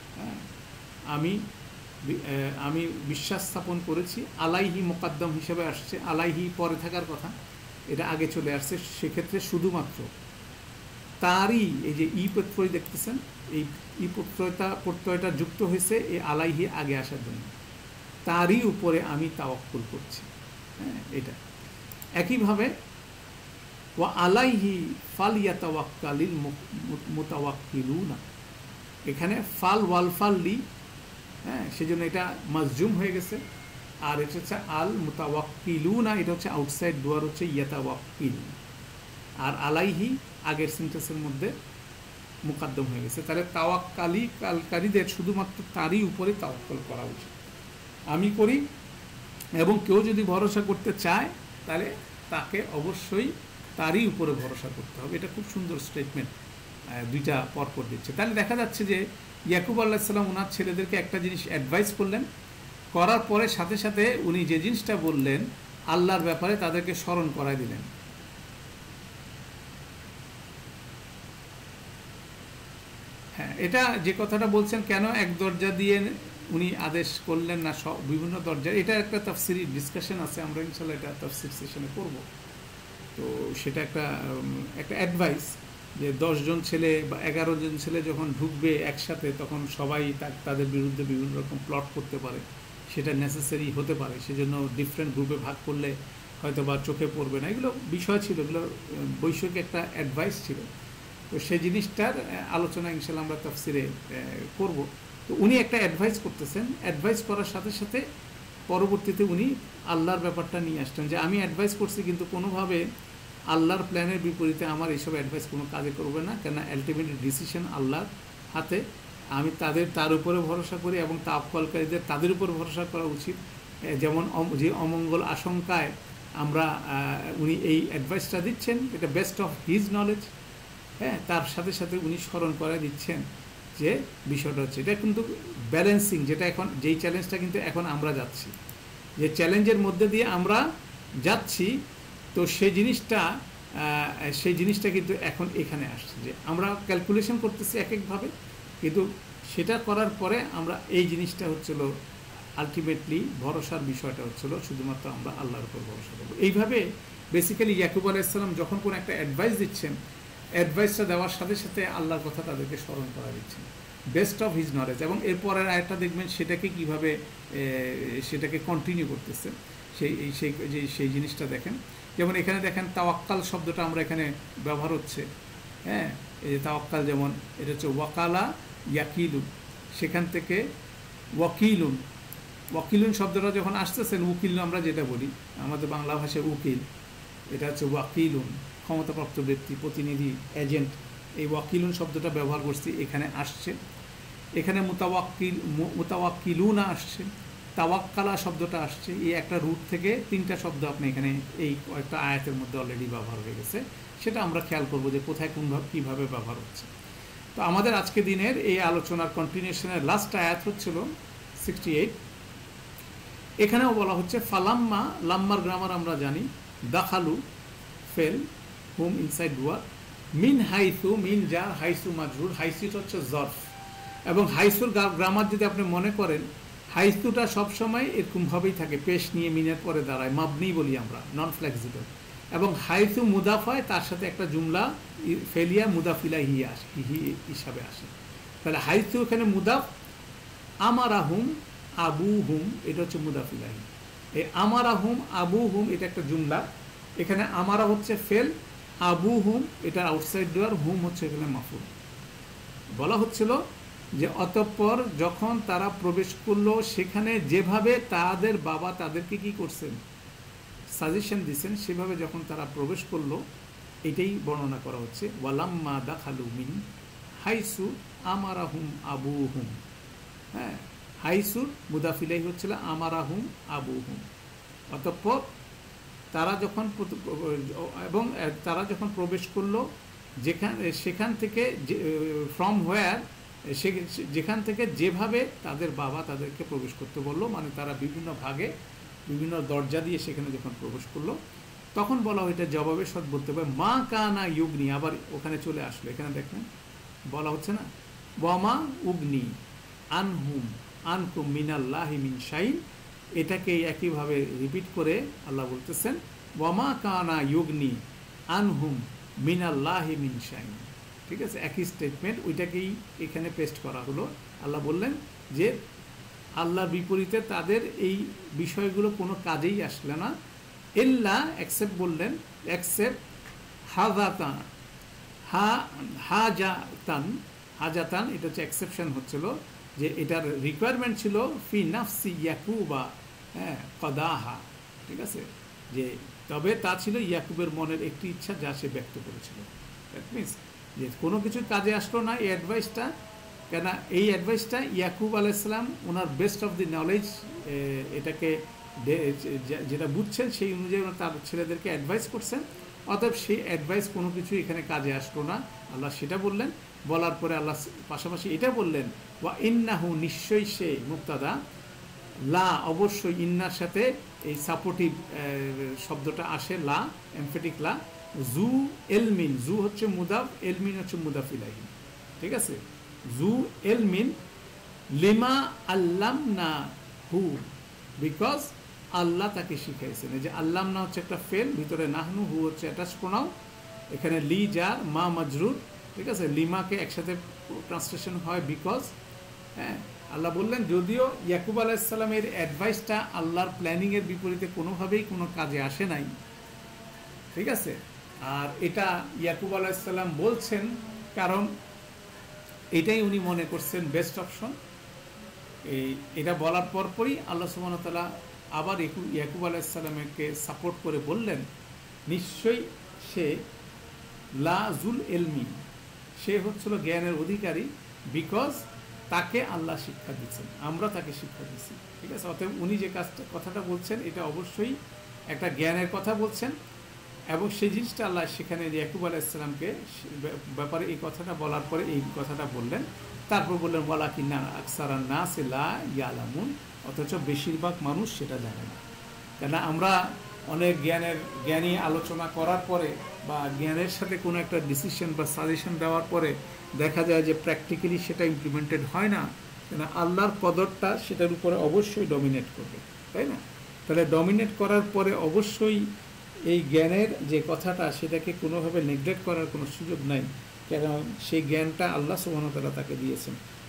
আমি বিশ্বাস স্থাপন করেছি। আলাইহি মোকাদ্দম হিসেবে আসছে, আলাইহি পরে থাকার কথা, এটা আগে চলে আসছে। সেক্ষেত্রে শুধুমাত্র তারই এই যে ই প্রত্যয় দেখতেছেন, এই ই প্রত্যয়টা যুক্ত হয়েছে এই আলাইহি আগে আসার জন্য, তারই উপরে আমি তাওয়াক্কুল করছি, হ্যাঁ, এটা। একইভাবে ওয়া আলাইহি ফালইয়াতাওয়াক্কালিল মুতাওয়াক্কিলুনা, এখানে ফাল ওয়াল ফাল্লি, হ্যাঁ, সেজন্য এটা মাজজুম হয়ে গেছে। আর এটা হচ্ছে আল মুতাওয়াক্কিলুনা, এটা হচ্ছে আউটসাইড দুয়ার হচ্ছে ইয়াতাওয়াক্কিল, আর আলাইহি আগের সেন্টেন্সের মধ্যে মুকাদ্দম হয়ে গেছে। তাহলে তাওয়াক্কালীদের শুধুমাত্র তারই উপরে তাওয়াক্কুল করা উচিত, আমি করি। এবং কেউ যদি ভরসা করতে চায় তাহলে তাকে অবশ্যই তারই উপরে ভরসা করতে হবে। এটা খুব সুন্দর স্টেটমেন্ট, দুইটা পরপর দিচ্ছে। তাহলে দেখা যাচ্ছে যে ইয়াকুব আলাইহিস সালাম ওনার ছেলেদেরকে একটা জিনিস অ্যাডভাইস করলেন, করার পরে সাথে সাথে উনি যে জিনিসটা বললেন আল্লাহর ব্যাপারে তাদেরকে স্মরণ করায় দিলেন। হ্যাঁ, এটা যে কথাটা বলছেন কেন এক দরজা দিয়ে উনি আদেশ করলেন না সব বিভিন্ন দরজা, এটা একটা তাফসিরি ডিসকাশন আছে, আমরা ইনশাআল্লাহ এটা তাফসির সেশনে করব। তো সেটা একটা অ্যাডভাইস যে 10 জন ছেলে বা 11 জন ছেলে যখন ঢুকবে একসাথে, তখন সবাই তাদের বিরুদ্ধে বিভিন্ন রকম প্লট করতে পারে, সেটা নেসেসারি হতে পারে, সেজন্য ডিফারেন্ট গ্রুপে ভাগ করলে হয়তো বা চোখে পড়বে না, এগুলো বিষয় ছিল, এগুলো বৈষয়িক একটা অ্যাডভাইস ছিল। তো সেই জিনিসটার আলোচনা ইনশাআল্লাহ আমরা তাফসিরে করব। তো উনি একটা অ্যাডভাইস করতেছেন, অ্যাডভাইস করার সাথে সাথে পরবর্তীতে উনি আল্লাহর ব্যাপারটা নিয়ে আসতেন যে আমি অ্যাডভাইস করছি কিন্তু কোনোভাবে আল্লাহর প্ল্যানের বিপরীতে আমার এইসব অ্যাডভাইস কোনো কাজে করবে না, কেন আলটিমেট ডিসিশন আল্লাহর হাতে। আমি তার উপরে ভরসা করি এবং তাওয়াক্কুলকারীদের তাদের উপর ভরসা করা উচিত। যেমন যে অমঙ্গল আশঙ্কায় আমরা উনি এই অ্যাডভাইসটা দিচ্ছেন, এটা বেস্ট অফ হিজ নলেজ, হ্যাঁ, তার সাথে সাথে উনি স্মরণ করে দিচ্ছেন যে বিষয়টা হচ্ছে এটা কিন্তু ব্যালেন্সিং, যেটা এখন যেই চ্যালেঞ্জটা কিন্তু এখন আমরা যাচ্ছি, যে চ্যালেঞ্জের মধ্যে দিয়ে আমরা যাচ্ছি, তো সেই জিনিসটা কিন্তু এখন এখানে আসছে যে আমরা ক্যালকুলেশন করতেছি এক একভাবে, কিন্তু সেটা করার পরে আমরা এই জিনিসটা হচ্ছিল আলটিমেটলি ভরসার বিষয়টা হচ্ছিল শুধুমাত্র আমরা আল্লাহর উপর ভরসা করবো। এইভাবে বেসিক্যালি ইয়াকুব আলাইহিস সালাম যখন কোনো একটা অ্যাডভাইস দিচ্ছেন, অ্যাডভাইসটা দেওয়ার সাথে সাথে আল্লাহর কথা তাদেরকে স্মরণ করা দিচ্ছেন। Best of his knowledge. এবং এরপরের আয়টা দেখবেন সেটাকে কীভাবে সেটাকে কন্টিনিউ করতেছে, সেই জিনিসটা দেখেন। যেমন এখানে দেখেন তাওয়াক্কাল শব্দটা আমরা এখানে ব্যবহার হচ্ছে, হ্যাঁ, এই যে তাওয়াক্কাল, যেমন এটা হচ্ছে ওয়াকালা ইয়াকিলু, সেখান থেকে ওয়াকিলুন, ওয়াকিলুন শব্দটা যখন আসতেছেন, উকিল আমরা যেটা বলি আমাদের বাংলা ভাষায় উকিল, এটা হচ্ছে ওয়াকিলুন, ক্ষমতাপ্রাপ্ত ব্যক্তি, প্রতিনিধি, এজেন্ট। এই ওয়াকিলুন শব্দটা ব্যবহার করছি, এখানে আসছে। এখানে মুতাওয়াক্কিলুনা আসছে, তাওয়াক্কালা শব্দটা আসছে। এই একটা রুট থেকে 3টা শব্দ আপনি এখানে এই কয়েকটা আয়াতের মধ্যে অলরেডি ব্যবহার হয়ে গেছে। সেটা আমরা খেয়াল করবো যে কোথায় কীভাবে ব্যবহার হচ্ছে। তো আমাদের আজকে দিনের এই আলোচনার কন্টিনিউশনের লাস্ট আয়াত হচ্ছিল 68। এখানেও বলা হচ্ছে ফালাম্মা, লাম্মার গ্রামার আমরা জানি, দাখালু ফেল, হুম ইনসাইড ডুয়ার, মিন হাইসু, মিন যা, হাইসু মাজরুর, হাইসুটা হচ্ছে জর্ফ। এবং হাইসুর গ্রামার যদি আপনি মনে করেন, হাইসুটা সবসময় এরকমভাবেই থাকে, পেশ নিয়ে মিনের পরে দাঁড়ায়, মাবনি বলি আমরা, নন ফ্লেক্সিবল। এবং হাইসু মুদাফ হয়, তার সাথে একটা জুমলা ফেলিয়া মুদাফিলা হি হিসাবে আসে। তাহলে হাইসু এখানে মুদাফ, আমারাহুম আবু হুম, এটা হচ্ছে মুদাফিলাহি। এই আমারাহুম আবু হুম এটা একটা জুমলা, এখানে আমারা হচ্ছে ফেল, আবু হুম এটা আউটসাইড ডোয়ার, হুম হচ্ছে এখানে মাফুল। বলা হচ্ছিল যে অতঃপর যখন তারা প্রবেশ করলো সেখানে যেভাবে তাদের বাবা তাদেরকে কি করছেন, সাজেশন দিচ্ছেন, সেভাবে যখন তারা প্রবেশ করলো, এটাই বর্ণনা করা হচ্ছে। ওয়ালাম্মা দাখালু মিন হাইসু আমারাহুম আবু হুম, হ্যাঁ, হাইসুর মুদাফিলাই হচ্ছিল আমারাহুম আবু হুম। অতঃপর তারা যখন প্রবেশ করলো, সেখান থেকে ফ্রম হোয়ার, যেখান থেকে যেভাবে তাদের বাবা তাদেরকে প্রবেশ করতে বললো, মানে তারা বিভিন্ন ভাগে বিভিন্ন দরজা দিয়ে সেখানে যখন প্রবেশ করলো, তখন বলা হয় এটা জবাবে সৎ বলতে হবে মা কানা ইউগনি। আবার ওখানে চলে আসলো, এখানে দেখেন বলা হচ্ছে না ওয়ামা উগনি আনহুম আনকুম মিনাল্লাহি মিন শাইন, এটাকে একইভাবে রিপিট করে আল্লাহ বলতেছেন ওয়ামা কানা ইউগনি আনহুম মিনাল্লাহি মিন শাইন। ঠিক আছে, একই স্টেটমেন্ট, ওইটাকেই এখানে পেস্ট করা হলো। আল্লাহ বললেন যে আল্লাহর বিপরীতে তাদের এই বিষয়গুলো কোনো কাজেই আসলে না, ইল্লা এক্সেপ্ট বললেন, এক্সেপ্ট হাজাতান, হাজাতান এটা হচ্ছে এক্সেপশন হচ্ছিল, যে এটার রিকোয়ারমেন্ট ছিল ফি নাফসি ইয়াকুবা, হ্যাঁ, কদাহা। ঠিক আছে, যে তবে তা ছিল ইয়াকুবের মনের একটি ইচ্ছা যা সে ব্যক্ত করেছিল। দ্যাট মিনস যে কোনো কিছু কাজে আসলো না এই অ্যাডভাইসটা, কেন এই অ্যাডভাইসটা ইয়াকুব আলাইসালাম ওনার বেস্ট অফ দি নলেজ, এটাকে যেটা বুঝছেন সেই অনুযায়ী তার ছেলেদেরকে অ্যাডভাইস করছেন। অতএব সেই অ্যাডভাইস কোনো কিছু এখানে কাজে আসলো না, আল্লাহ সেটা বললেন। বলার পরে আল্লাহ পাশাপাশি এটা বললেন ওয়া ইন্নাহু, নিশ্চয়ই সে মুক্তাদা, লা অবশ্যই, ইন্নার সাথে এই সাপোর্টিভ শব্দটা আসে, লা এমফেটিক লা, জু এলমিন, জু হচ্ছে মুদাফ, এলমিন হচ্ছে মুদাফিলাহি। ঠিক আছে, জু এলমিন লিমা আল্লাম না হু, বিকজ আল্লাহ তাকে শিখাইছেন। এই যে আল্লাম না হচ্ছে একটা ফেল, ভিতরে নাহনু, হু হচ্ছে অ্যাটাচ প্রোনাউন, এখানে লি যার, মা মাজরুর। ঠিক আছে, লিমাকে একসাথে ট্রান্সলেশন হয় বিকজ। হ্যাঁ, আল্লাহ বললেন যদিও ইয়াকুব আলাইসাল্লামের অ্যাডভাইসটা আল্লাহর প্ল্যানিংয়ের বিপরীতে কোনোভাবেই কোনো কাজে আসে নাই। ঠিক আছে, আর এটা ইয়াকুব আলাইসাল্লাম বলছেন কারণ এটাই উনি মনে করছেন বেস্ট অপশন। এটা বলার পরপরই আল্লাহ সুবহানাহু ওয়া তাআলা আবার ইয়াকুব আলাইসাল্লামকে সাপোর্ট করে বললেন নিশ্চয়ই সে লাজুল এলমি, সে হচ্ছিল জ্ঞানের অধিকারী, বিকজ তাকে আল্লাহ শিক্ষা দিচ্ছেন, আমরা তাকে শিক্ষা দিচ্ছি। ঠিক আছে, অতএব উনি যে কথাটা বলছেন এটা অবশ্যই একটা জ্ঞানের কথা বলছেন, এবং সেই জিনিসটা আল্লাহ সেখানে ইয়াকুব আলাইসাল্লামকে ব্যাপারে এই কথাটা বলার পরে এই কথাটা বললেন। তারপর বললেন ওয়ালাকিন্না আকসারান নাস লা ইয়ালামুন, অথচ বেশিরভাগ মানুষ সেটা জানে না। কেন আমরা অনেক জ্ঞানী আলোচনা করার পরে বা জ্ঞানের সাথে কোনো একটা ডিসিশন বা সাজেশন দেওয়ার পরে দেখা যায় যে প্র্যাকটিক্যালি সেটা ইমপ্লিমেন্টেড হয় না, কেন আল্লাহর কদরটা সেটার উপরে অবশ্যই ডমিনেট করবে, তাই না? তাহলে ডমিনেট করার পরে অবশ্যই এই জ্ঞানের যে কথাটা সেটাকে কোনোভাবে নেগলেক্ট করার কোনো সুযোগ নাই, কেন সেই জ্ঞানটা আল্লাহ সুবহানাহু ওয়া তাআলা তাকে দিয়েছেন।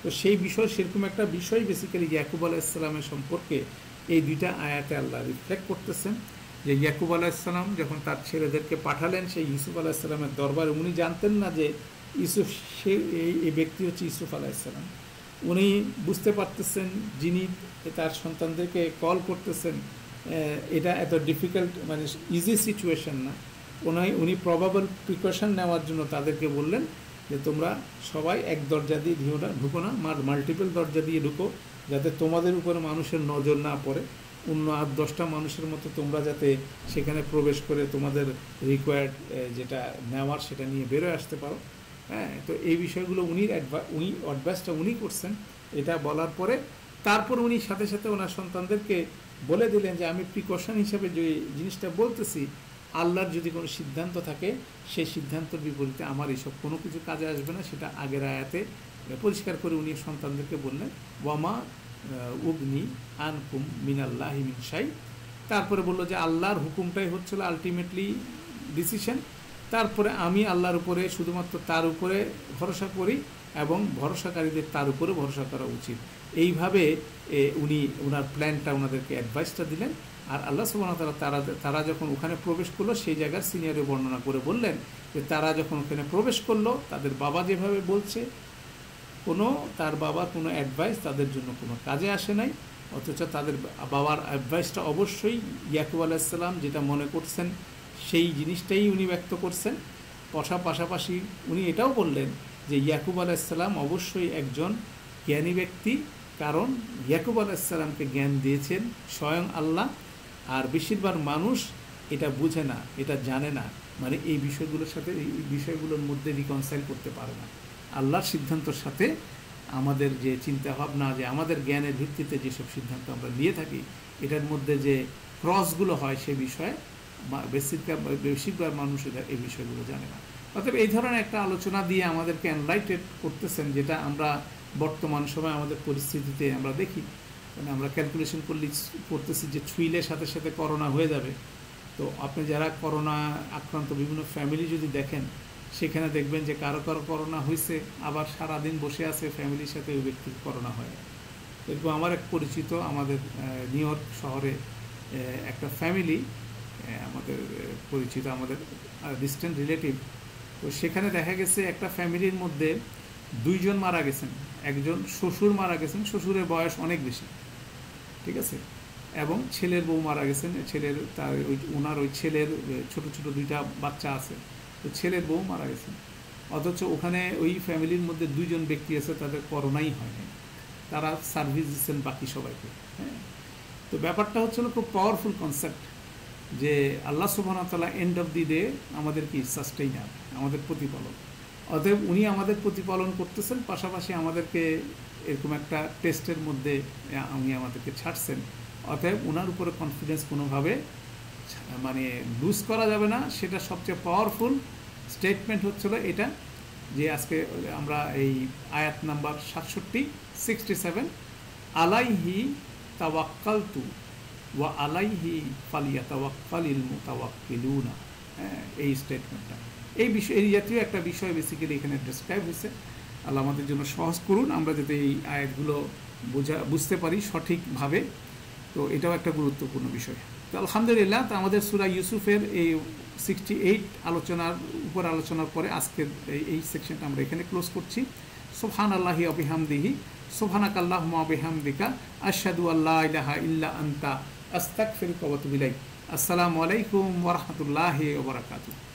তো সেই বিষয় সেরকম একটা বিষয় বেসিক্যালি ইয়াকুব আলাইসাল্লামের সম্পর্কে এই দুইটা আয়াতে আল্লাহ রিফ্লেক্ট করতেছেন যে ইয়াকুব আলাইসাল্লাম যখন তার ছেলেদেরকে পাঠালেন সেই ইউসুফ আলাইসাল্লামের দরবারে, উনি জানতেন না যে ইউসুফ সে এই ব্যক্তি হচ্ছে ইউসুফ আলাইসাল্লাম। উনি বুঝতে পারতেছেন যিনি তার সন্তানদেরকে কল করতেছেন এটা এত ডিফিকাল্ট মানে ইজি সিচুয়েশন না। উনি প্রবাবল প্রিকশন নেওয়ার জন্য তাদেরকে বললেন যে তোমরা সবাই এক দরজা দিয়ে ঢুকো না, মাল্টিপল দরজা দিয়ে ঢুকো, যাতে তোমাদের উপরে মানুষের নজর না পড়ে। অন্য 8-10টা মানুষের মতো তোমরা যাতে সেখানে প্রবেশ করে তোমাদের রিকোয়ার্ড যেটা নেওয়ার সেটা নিয়ে বেরোয় আসতে পারো। হ্যাঁ, তো এই বিষয়গুলো উনি অ্যাডভাইসটা উনি করছেন। এটা বলার পরে তারপর উনি সাথে সাথে ওনার সন্তানদেরকে বলে দিলেন যে আমি প্রিকশন হিসাবে যে জিনিসটা বলতেছি, আল্লাহর যদি কোনো সিদ্ধান্ত থাকে সেই সিদ্ধান্তের বিপরীতে আমার এইসব কোনো কিছু কাজে আসবে না। সেটা আগের আয়াতে পরিষ্কার করে উনি সন্তানদেরকে বললেন ওয়ামা উগনি আনকুম মিনাল্লাহি মিন শাই। তারপরে বললো যে আল্লাহর হুকুমটাই হচ্ছিল আলটিমেটলি ডিসিশন। তারপরে আমি আল্লাহর উপরে শুধুমাত্র তার উপরে ভরসা করি এবং ভরসাকারীদের তার উপরে ভরসা করা উচিত। এইভাবে উনি ওনার প্ল্যানটা ওনাদেরকে অ্যাডভাইসটা দিলেন। আর আল্লাহ সুবহানাহু ওয়া তাআলা তারা যখন ওখানে প্রবেশ করলো সেই জায়গার সিনিয়রে বর্ণনা করে বললেন যে তারা যখন ওখানে প্রবেশ করলো তাদের বাবা যেভাবে বলছে তার বাবার কোনো অ্যাডভাইস তাদের জন্য কোনো কাজে আসে নাই, অথচ তাদের বাবার অ্যাডভাইসটা অবশ্যই ইয়াকুব আলাইসাল্লাম যেটা মনে করছেন সেই জিনিসটাই উনি ব্যক্ত করছেন। পাশাপাশি উনি এটাও বললেন যে ইয়াকুব আলাইসাল্লাম অবশ্যই একজন জ্ঞানী ব্যক্তি, কারণ ইয়াকুব আলাইসাল্লামকে জ্ঞান দিয়েছেন স্বয়ং আল্লাহ। আর বেশিরভাগ মানুষ এটা বুঝে না, এটা জানে না, মানে এই বিষয়গুলোর সাথে এই বিষয়গুলোর মধ্যে রিকনসাইল করতে পারে না। আল্লাহর সিদ্ধান্তর সাথে আমাদের যে চিন্তাভাবনা, যে আমাদের জ্ঞানের ভিত্তিতে যেসব সিদ্ধান্ত আমরা নিয়ে থাকি এটার মধ্যে যে ক্রসগুলো হয় সে বিষয়ে বেশিরভাগ মানুষ এই বিষয়গুলো জানে না। অতএব এই ধরনের একটা আলোচনা দিয়ে আমাদেরকে এনলাইটেড করতেছেন, যেটা আমরা বর্তমান সময় আমাদের পরিস্থিতিতে আমরা দেখি। মানে আমরা ক্যালকুলেশন করতেছি যে ছুঁইলে সাথে সাথে করোনা হয়ে যাবে। তো আপনি যারা করোনা আক্রান্ত বিভিন্ন ফ্যামিলি যদি দেখেন, সেখানে দেখবেন যে কারো করোনা হয়েছে, আবার সারাদিন বসে আছে ফ্যামিলির সাথে ওই ব্যক্তির করোনা হয়। এরকম আমার এক পরিচিত আমাদের নিউ ইয়র্ক শহরে একটা ফ্যামিলি, আমাদের পরিচিত, আমাদের ডিস্টেন্ট রিলেটিভ। তো সেখানে দেখা গেছে একটা ফ্যামিলির মধ্যে 2 জন মারা গেছেন। একজন শ্বশুর মারা গেছেন, শ্বশুরের বয়স অনেক বেশি, ঠিক আছে, এবং ছেলের বউ মারা গেছেন। ওনার ওই ছেলের ছোট ছোট 2টা বাচ্চা আছে, তো ছেলের বউ মারা গেছেন। অথচ ওখানে ওই ফ্যামিলির মধ্যে 2 জন ব্যক্তি আছে তাদের করোনাই হয়নি, তারা সার্ভিস দিচ্ছেন বাকি সবাইকে। হ্যাঁ, তো ব্যাপারটা হচ্ছিল খুব পাওয়ারফুল কনসেপ্ট যে আল্লাহ সুবহানাহু ওয়া তাআলা এন্ড অফ দি ডে আমাদের কি সাস্টেইনার, আমাদের প্রতিপালক। অতএব উনি আমাদের প্রতিপালন করতেছেন, পাশাপাশি আমাদেরকে এরকম একটা টেস্টের মধ্যে উনি আমাদেরকে ছাড়ছেন। অতএব ওনার উপরে কনফিডেন্স কোনোভাবে মানে লুজ করা যাবে না। সেটা সবচেয়ে পাওয়ারফুল স্টেটমেন্ট হচ্ছিল এটা, যে আজকে আমরা এই আয়াত নাম্বার 67 আলাইহি তাওয়াক্কালতু ওয়া আলাইহি ফালিয়াতাওয়াক্কালিল মুতাওয়াক্কিলুনা। এই স্টেটমেন্টটা এই জাতীয় একটা বিষয় বেসিক্যালি এখানে ডেসক্রাইব হয়েছে। আল্লাহ আমাদের জন্য সহজ করুন আমরা যাতে এই আয়াতগুলো বুঝতে পারি সঠিকভাবে। তো এটাও একটা গুরুত্বপূর্ণ বিষয়। তো আলহামদুলিল্লাহ, তো আমাদের সূরা ইউসুফের এই 68 আলোচনার পরে আজকের এই সেকশনটা আমরা এখানে ক্লোজ করছি। সুবহানাল্লাহি ওয়া বিহামদিহি, সুবহানাকাল্লাহুম্মা ওয়া বিহামদিকা, আশহাদু আল্লা ইলাহা ইল্লা আনতা, আস্তাগফিরুকা ওয়া আতুবু ইলাইক। আসসালামু আলাইকুম ওয়া রাহমাতুল্লাহি ওয়া বারাকাতুহু।